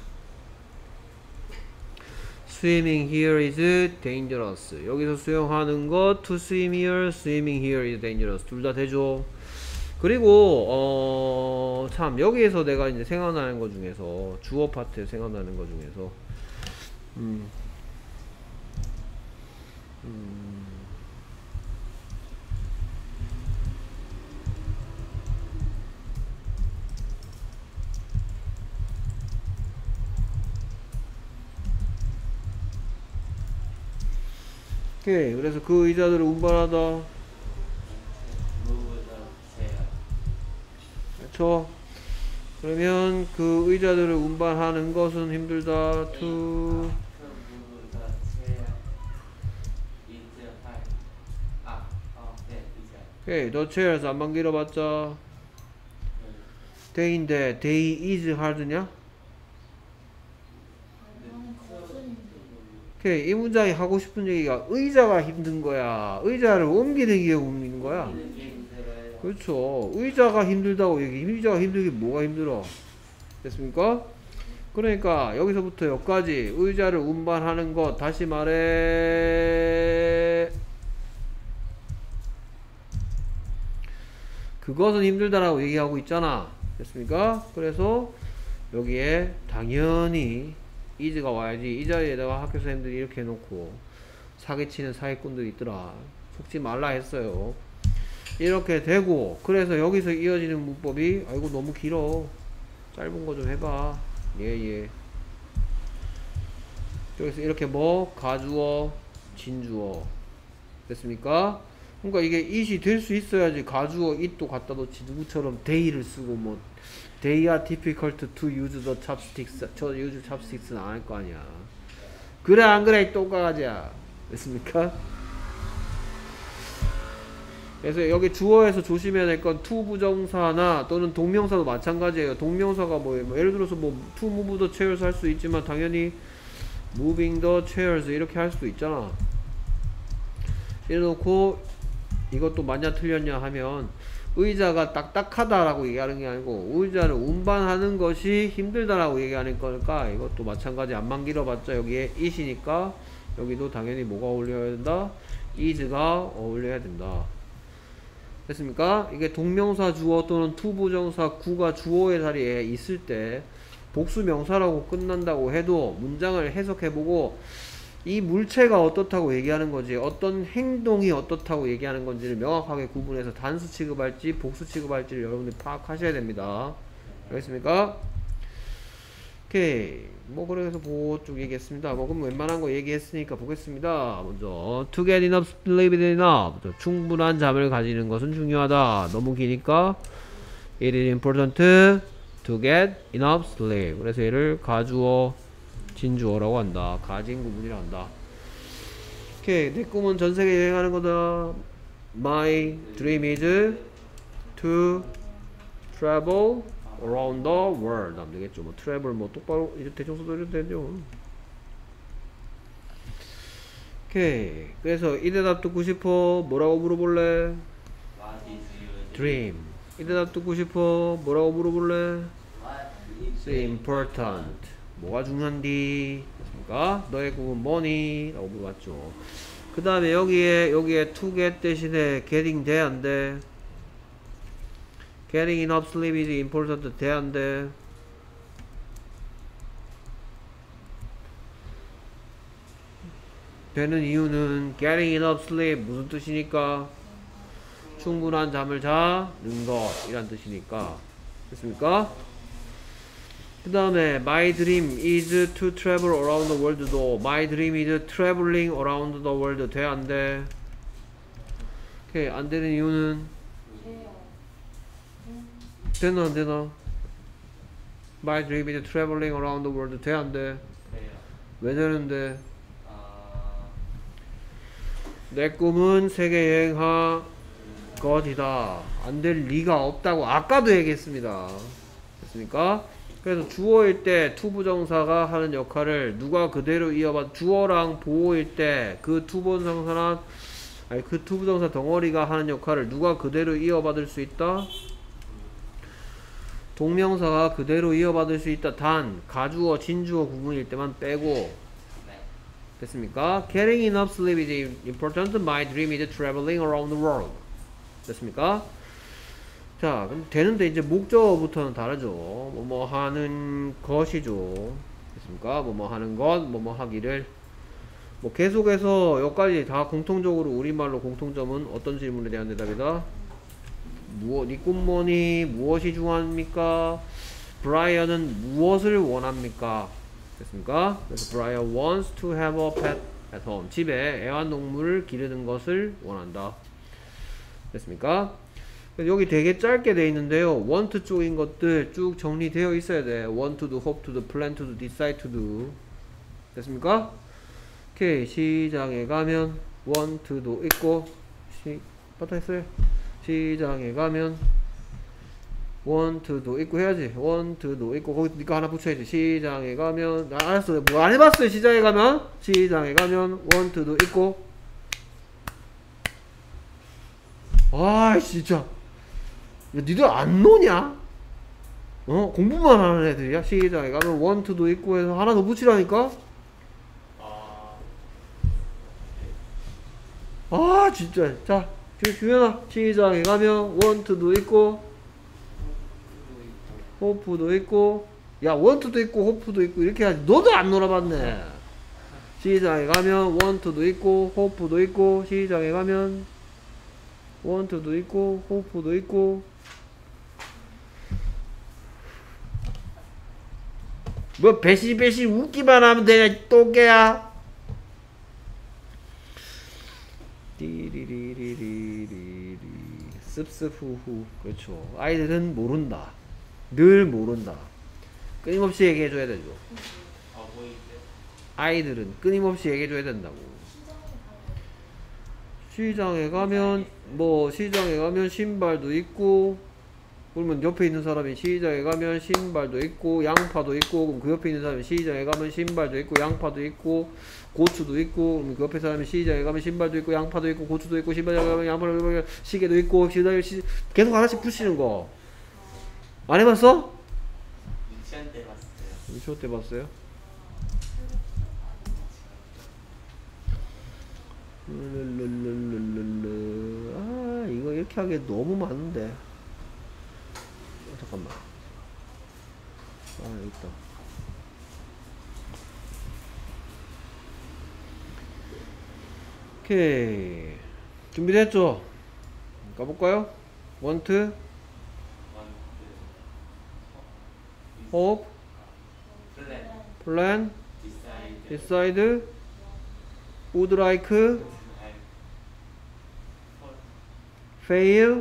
Swimming here is dangerous. 여기서 수영하는 것 to swim here, swimming here is dangerous. 둘 다 되죠. 그리고 참 여기에서 내가 이제 생각나는 것 중에서 주어 파트에 생각나는 것 중에서 오케이. 그래서 그 의자들을 운반하다. 그렇죠? 그러면 그 의자들을 운반하는 것은 힘들다. to 오케이. the chairs 안만 길어봤자 day인데 day is hard냐? 오케이. 이 문장이 하고 싶은 얘기가 의자가 힘든 거야, 의자를 옮기는 게 옮기는 거야? 그렇죠. 의자가 힘들다고 얘기. 의자가 힘들게 뭐가 힘들어? 됐습니까? 그러니까 여기서부터 여기까지 의자를 운반하는 것, 다시 말해 그것은 힘들다라고 얘기하고 있잖아. 됐습니까? 그래서 여기에 당연히 is가 와야지. 이 자리에다가 학교 선생님들이 이렇게 해놓고 사기치는 사기꾼들이 있더라. 속지 말라 했어요. 이렇게 되고, 그래서 여기서 이어지는 문법이, 아이고 너무 길어, 짧은 거 좀 해봐. 예. 여기서 이렇게 뭐 가주어 진주어. 됐습니까? 그러니까 이게 it이 될 수 있어야지 가주어 it도 갖다 놓지. 누구처럼 they를 쓰고 뭐 they are difficult to use the chopsticks, 저 use chopsticks는 안 할 거 아니야. 그래 안 그래 똑같아야. 됐습니까? 그래서 여기 주어에서 조심해야 될 건 to 부정사나 또는 동명사도 마찬가지예요. 동명사가 뭐예요? 예를 들어서 뭐 to move the chairs 할 수 있지만 당연히 moving the chairs 이렇게 할 수도 있잖아. 이래놓고 이것도 맞냐 틀렸냐 하면 의자가 딱딱하다라고 얘기하는 게 아니고 의자를 운반하는 것이 힘들다라고 얘기하는 거니까 이것도 마찬가지. 안만 길어봤자 여기에 it이니까 여기도 당연히 뭐가 어울려야 된다? is가 어울려야 된다. 됐습니까? 이게 동명사 주어 또는 to 부정사 구가 주어의 자리에 있을 때 복수 명사라고 끝난다고 해도 문장을 해석해보고 이 물체가 어떻다고 얘기하는 건지, 어떤 행동이 어떻다고 얘기하는 건지를 명확하게 구분해서 단수 취급할지 복수 취급할지를 여러분들이 파악하셔야 됩니다. 알겠습니까? 오케이. 뭐 그래서 그거 쭉 얘기했습니다. 뭐 그럼 웬만한 거 얘기했으니까 보겠습니다. 먼저 to get enough sleep is enough. 충분한 잠을 가지는 것은 중요하다. 너무 기니까 it is important to get enough sleep. 그래서 얘를 가주어 진주어라고 한다. 가진 구분이라 한다. 오케이. 내 꿈은 전 세계 여행하는 거다. My dream is to travel around the world. 안 되겠죠. 뭐 travel 뭐 똑바로 이제 대충 써도 되죠. 오케이. 그래서 이 대답 듣고 싶어. 뭐라고 물어볼래? What is your dream. 이 대답 듣고 싶어. 뭐라고 물어볼래? What is It's important. 뭐가 중요한디? 그러니까 너의 꿈은 뭐니? 라고 물어봤죠. 그 다음에 여기에 to get 대신에 getting 돼 안 돼? Getting enough sleep is important 돼 안 돼? 되는 이유는 getting enough sleep 무슨 뜻이니까? 충분한 잠을 자는 것 이란 뜻이니까. 됐습니까? 그 다음에 my dream is to travel around the world도 my dream is traveling around the world 돼 안 돼? 오케이. 안 되는 이유는 되나 안 되나? my dream is traveling around the world 돼 안 돼? 돼요? 왜 되는데? 아, 내 꿈은 세계 여행하 것이다. 안 될 리가 없다고 아까도 얘기했습니다. 됐습니까? 그래서 주어일 때 투부정사가 하는 역할을 누가 그대로 이어받 주어랑 보어일 때 그 투부정사나 아니 그 투부정사 덩어리가 하는 역할을 누가 그대로 이어받을 수 있다? 동명사가 그대로 이어받을 수 있다. 단 가주어 진주어 구문일 때만 빼고. 네. 됐습니까? Getting enough sleep is important. My dream is traveling around the world. 됐습니까? 자, 그럼 되는데 이제 목적어부터는 다르죠. 뭐뭐 하는 것이죠. 됐습니까? 뭐뭐 하는 것, 뭐뭐 하기를. 뭐 계속해서 여기까지 다 공통적으로 우리말로 공통점은 어떤 질문에 대한 대답이다? 네 꿈 뭐니? 무엇이 중요합니까? 브라이언은 무엇을 원합니까? 됐습니까? 그래서 Brian wants to have a pet at home. 집에 애완동물을 기르는 것을 원한다. 됐습니까? 여기 되게 짧게 돼 있는데요. want 쪽인 것들 쭉 정리되어 있어야 돼. want to do, hope to do, plan to do, decide to do. 됐습니까? 오케이. 시장에 가면 want to do 있고 맞다 했어요. 시장에 가면 want to do 있고 해야지. want to do 있고 거기 니가 하나 붙여야지. 시장에 가면 알았어. 뭐 안 해봤어요. 시장에 가면 want to do 있고 아 진짜 야, 니들 안 노냐? 어? 공부만 하는 애들이야? 시장에 가면 want to도 있고 해서 하나 더 붙이라니까? 아 진짜. 자 규현아 시장에 가면 want to도 있고 hope도 있고 야 want to도 있고 hope도 있고 이렇게 해야지. 너도 안 놀아봤네. 시장에 가면 want to도 있고 hope도 있고 시장에 가면 want to도 있고 hope도 있고 뭐 배시배시 웃기만 하면 되냐 똥개야. 띠리리리리리리 습습후후. 그렇죠. 아이들은 모른다. 늘 모른다. 끊임없이 얘기해줘야 되죠. 아이들은 끊임없이 얘기해줘야 된다고. 시장에 가면 뭐 시장에 가면 신발도 있고 그러면 옆에 있는 사람이 시장에 가면 신발도 있고 양파도 있고 그럼 그 옆에 있는 사람이 시장에 가면 신발도 있고 양파도 있고 고추도 있고 그럼 그 옆에 사람이 시장에 가면 신발도 있고 양파도 있고 고추도 있고 신발에 가면 양파도 있고 시계도 있고 계속 하나씩 붙이는 거 안 해봤어? 유치원 때 봤어요. 유치원 때 봤어요? 아 이거 이렇게 하기에 너무 많은데. 잠깐만. 아 여기 있다. 오케이 준비됐죠? 가볼까요? want, hope, plan, decide, would like, fail,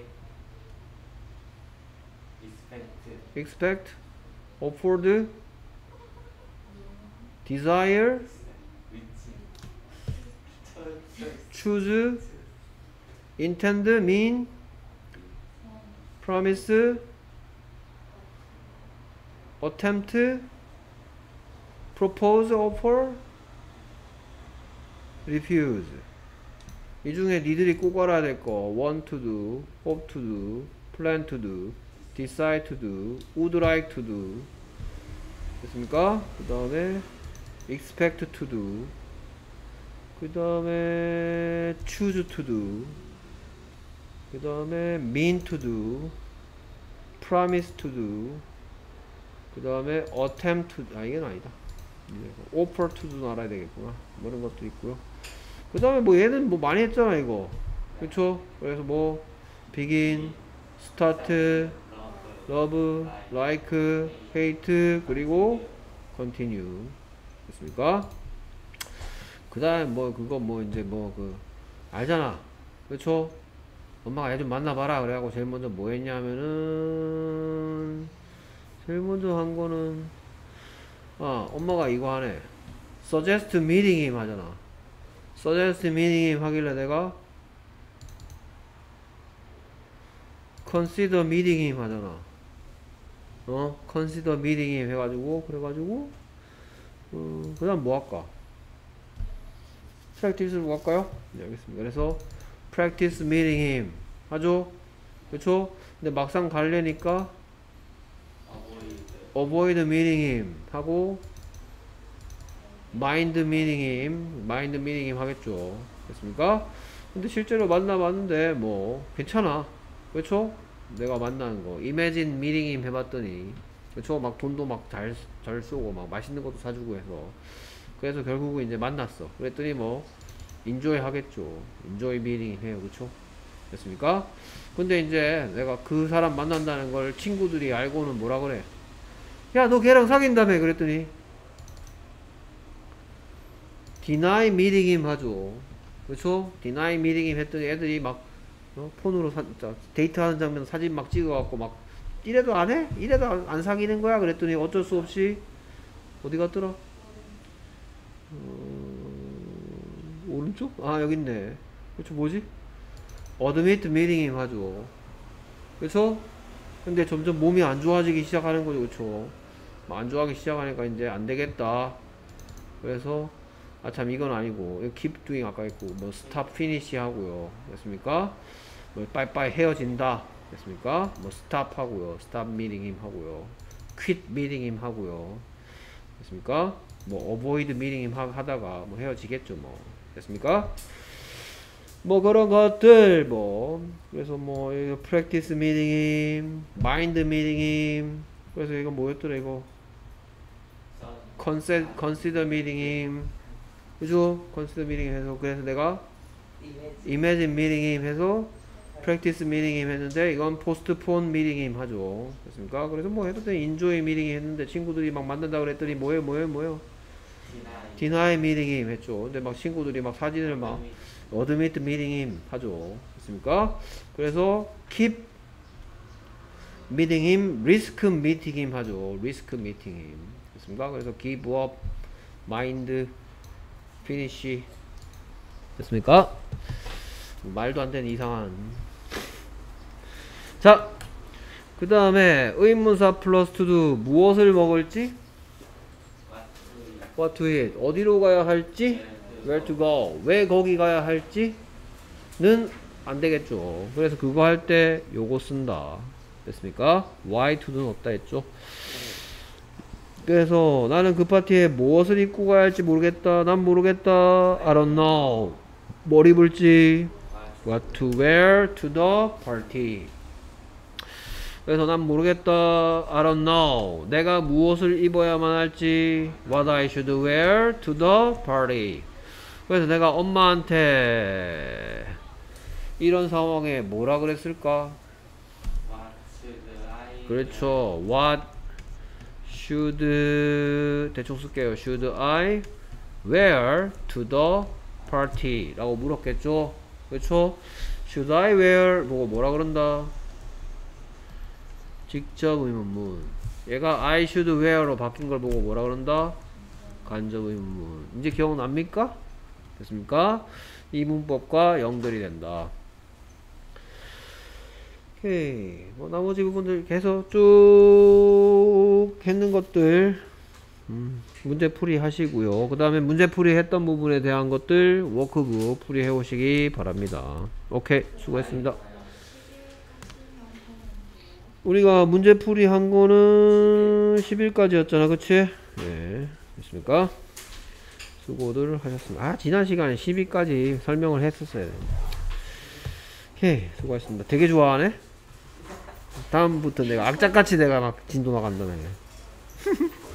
expect, afford, desire, choose, intend, mean, promise, attempt, propose, offer, refuse. 이 중에 니들이 꼭 알아야 될 거 want to do, hope to do, plan to do, decide to do, would like to do 됐습니까? 그 다음에 expect to do 그 다음에 choose to do 그 다음에 mean to do promise to do 그 다음에 attempt to do 이건 아니다 offer to do는 알아야 되겠구나 뭐 이런 것도 있고요 그 다음에 뭐 얘는 뭐 많이 했잖아 이거 그쵸? 그래서 뭐 begin, start, love, like, hate 그리고 continue 됐습니까? 그 다음에 뭐 그거 뭐 이제 뭐 그 알잖아 그쵸? 엄마가 얘 좀 만나봐라 그래갖고 제일 먼저 뭐 했냐면은 제일 먼저 한 거는 엄마가 이거 하네 suggest meeting him 하잖아 suggest meeting him 하길래 내가 consider meeting him 하잖아 consider meeting him 해가지고 그래가지고 그 다음 뭐 할까 practice를 뭐 할까요? 네 알겠습니다 그래서 practice meeting him 하죠 그쵸? 근데 막상 가려니까 avoid meeting him 하고 mind meeting him 하겠죠 됐습니까? 근데 실제로 만나봤는데 뭐 괜찮아 그쵸? 내가 만나는 거 imagine meeting him 해봤더니 그쵸? 막 돈도 막 잘 쏘고 막 맛있는 것도 사주고 해서 그래서 결국은 이제 만났어 그랬더니 뭐 enjoy 하겠죠 enjoy meeting 해요 그쵸? 됐습니까? 근데 이제 내가 그 사람 만난다는 걸 친구들이 알고는 뭐라 그래 야 너 걔랑 사귄다며 그랬더니 deny meeting him 하죠 그쵸? deny meeting him 했더니 애들이 막 폰으로 데이트하는 장면 사진 막 찍어갖고 막 이래도 안 해? 이래도 안 사귀는 거야? 그랬더니 어쩔 수 없이 어디 갔더라? 오른쪽? 여기 있네 그쵸 뭐지? admit meeting him 하죠 그쵸? 근데 점점 몸이 안 좋아지기 시작하는 거죠 그쵸? 안 좋아하기 시작하니까 이제 안 되겠다 그래서 참 이건 아니고 keep doing 아까 있고 뭐 stop finish 하고요 됐습니까? 뭐 빠이빠이 헤어진다 됐습니까? 뭐 stop 하고요 stop meeting him 하고요 quit meeting him 하고요 됐습니까? 뭐 avoid meeting him 하다가 뭐 헤어지겠죠 뭐 됐습니까? 뭐 그런 것들 뭐 그래서 뭐 practice meeting him mind meeting him 그래서 이거 뭐였더라 이거 consider meeting him 그죠? consider meeting 해서 그래서 내가 imagine meeting him 해서 practice meeting him 했는데 이건 postpone meeting him 하죠 됐습니까? 그래서 뭐 해도 돼 enjoy meeting 했는데 친구들이 막 만난다 그랬더니 뭐예요? deny meeting him 했죠 근데 막 친구들이 막 사진을 막 admit meeting him 하죠 됐습니까? 그래서 keep meeting him risk meeting him 하죠 risk meeting him 됐습니까? 그래서 give up mind finish 됐습니까? 말도 안 되는 이상한 자 그 다음에 의문사 플러스 to do 무엇을 먹을지 what to eat 어디로 가야 할지 where to go 왜 거기 가야 할지는 안 되겠죠 그래서 그거 할 때 요거 쓴다 됐습니까? why to do는 없다 했죠 그래서 나는 그 파티에 무엇을 입고 가야 할지 모르겠다 난 모르겠다 I don't know 뭘 입을지 what to wear to the party 그래서 난 모르겠다 I don't know 내가 무엇을 입어야만 할지 what I should wear to the party 그래서 내가 엄마한테 이런 상황에 뭐라 그랬을까 그렇죠 what should 대충 쓸게요 should I wear to the party 라고 물었겠죠 그렇죠 should I wear 보고 뭐라 그런다 직접 의문문 얘가 I should wear로 바뀐 걸 보고 뭐라 그런다 간접 의문문 이제 기억납니까 됐습니까 이 문법과 연결이 된다. 오케이. 뭐 나머지 부분들 계속 쭉 했는 것들 문제풀이 하시고요. 그 다음에 문제풀이 했던 부분에 대한 것들 워크북 풀이 해 오시기 바랍니다. 오케이, 수고했습니다. 우리가 문제풀이 한 거는 10일까지였잖아, 그치? 네, 됐습니까? 수고들 하셨습니다. 아, 지난 시간에 10일까지 설명을 했었어야 됩니다. 오케이, 수고하셨습니다. 되게 좋아하네? 다음부터 내가 악착같이 내가 막 진도 나간다네.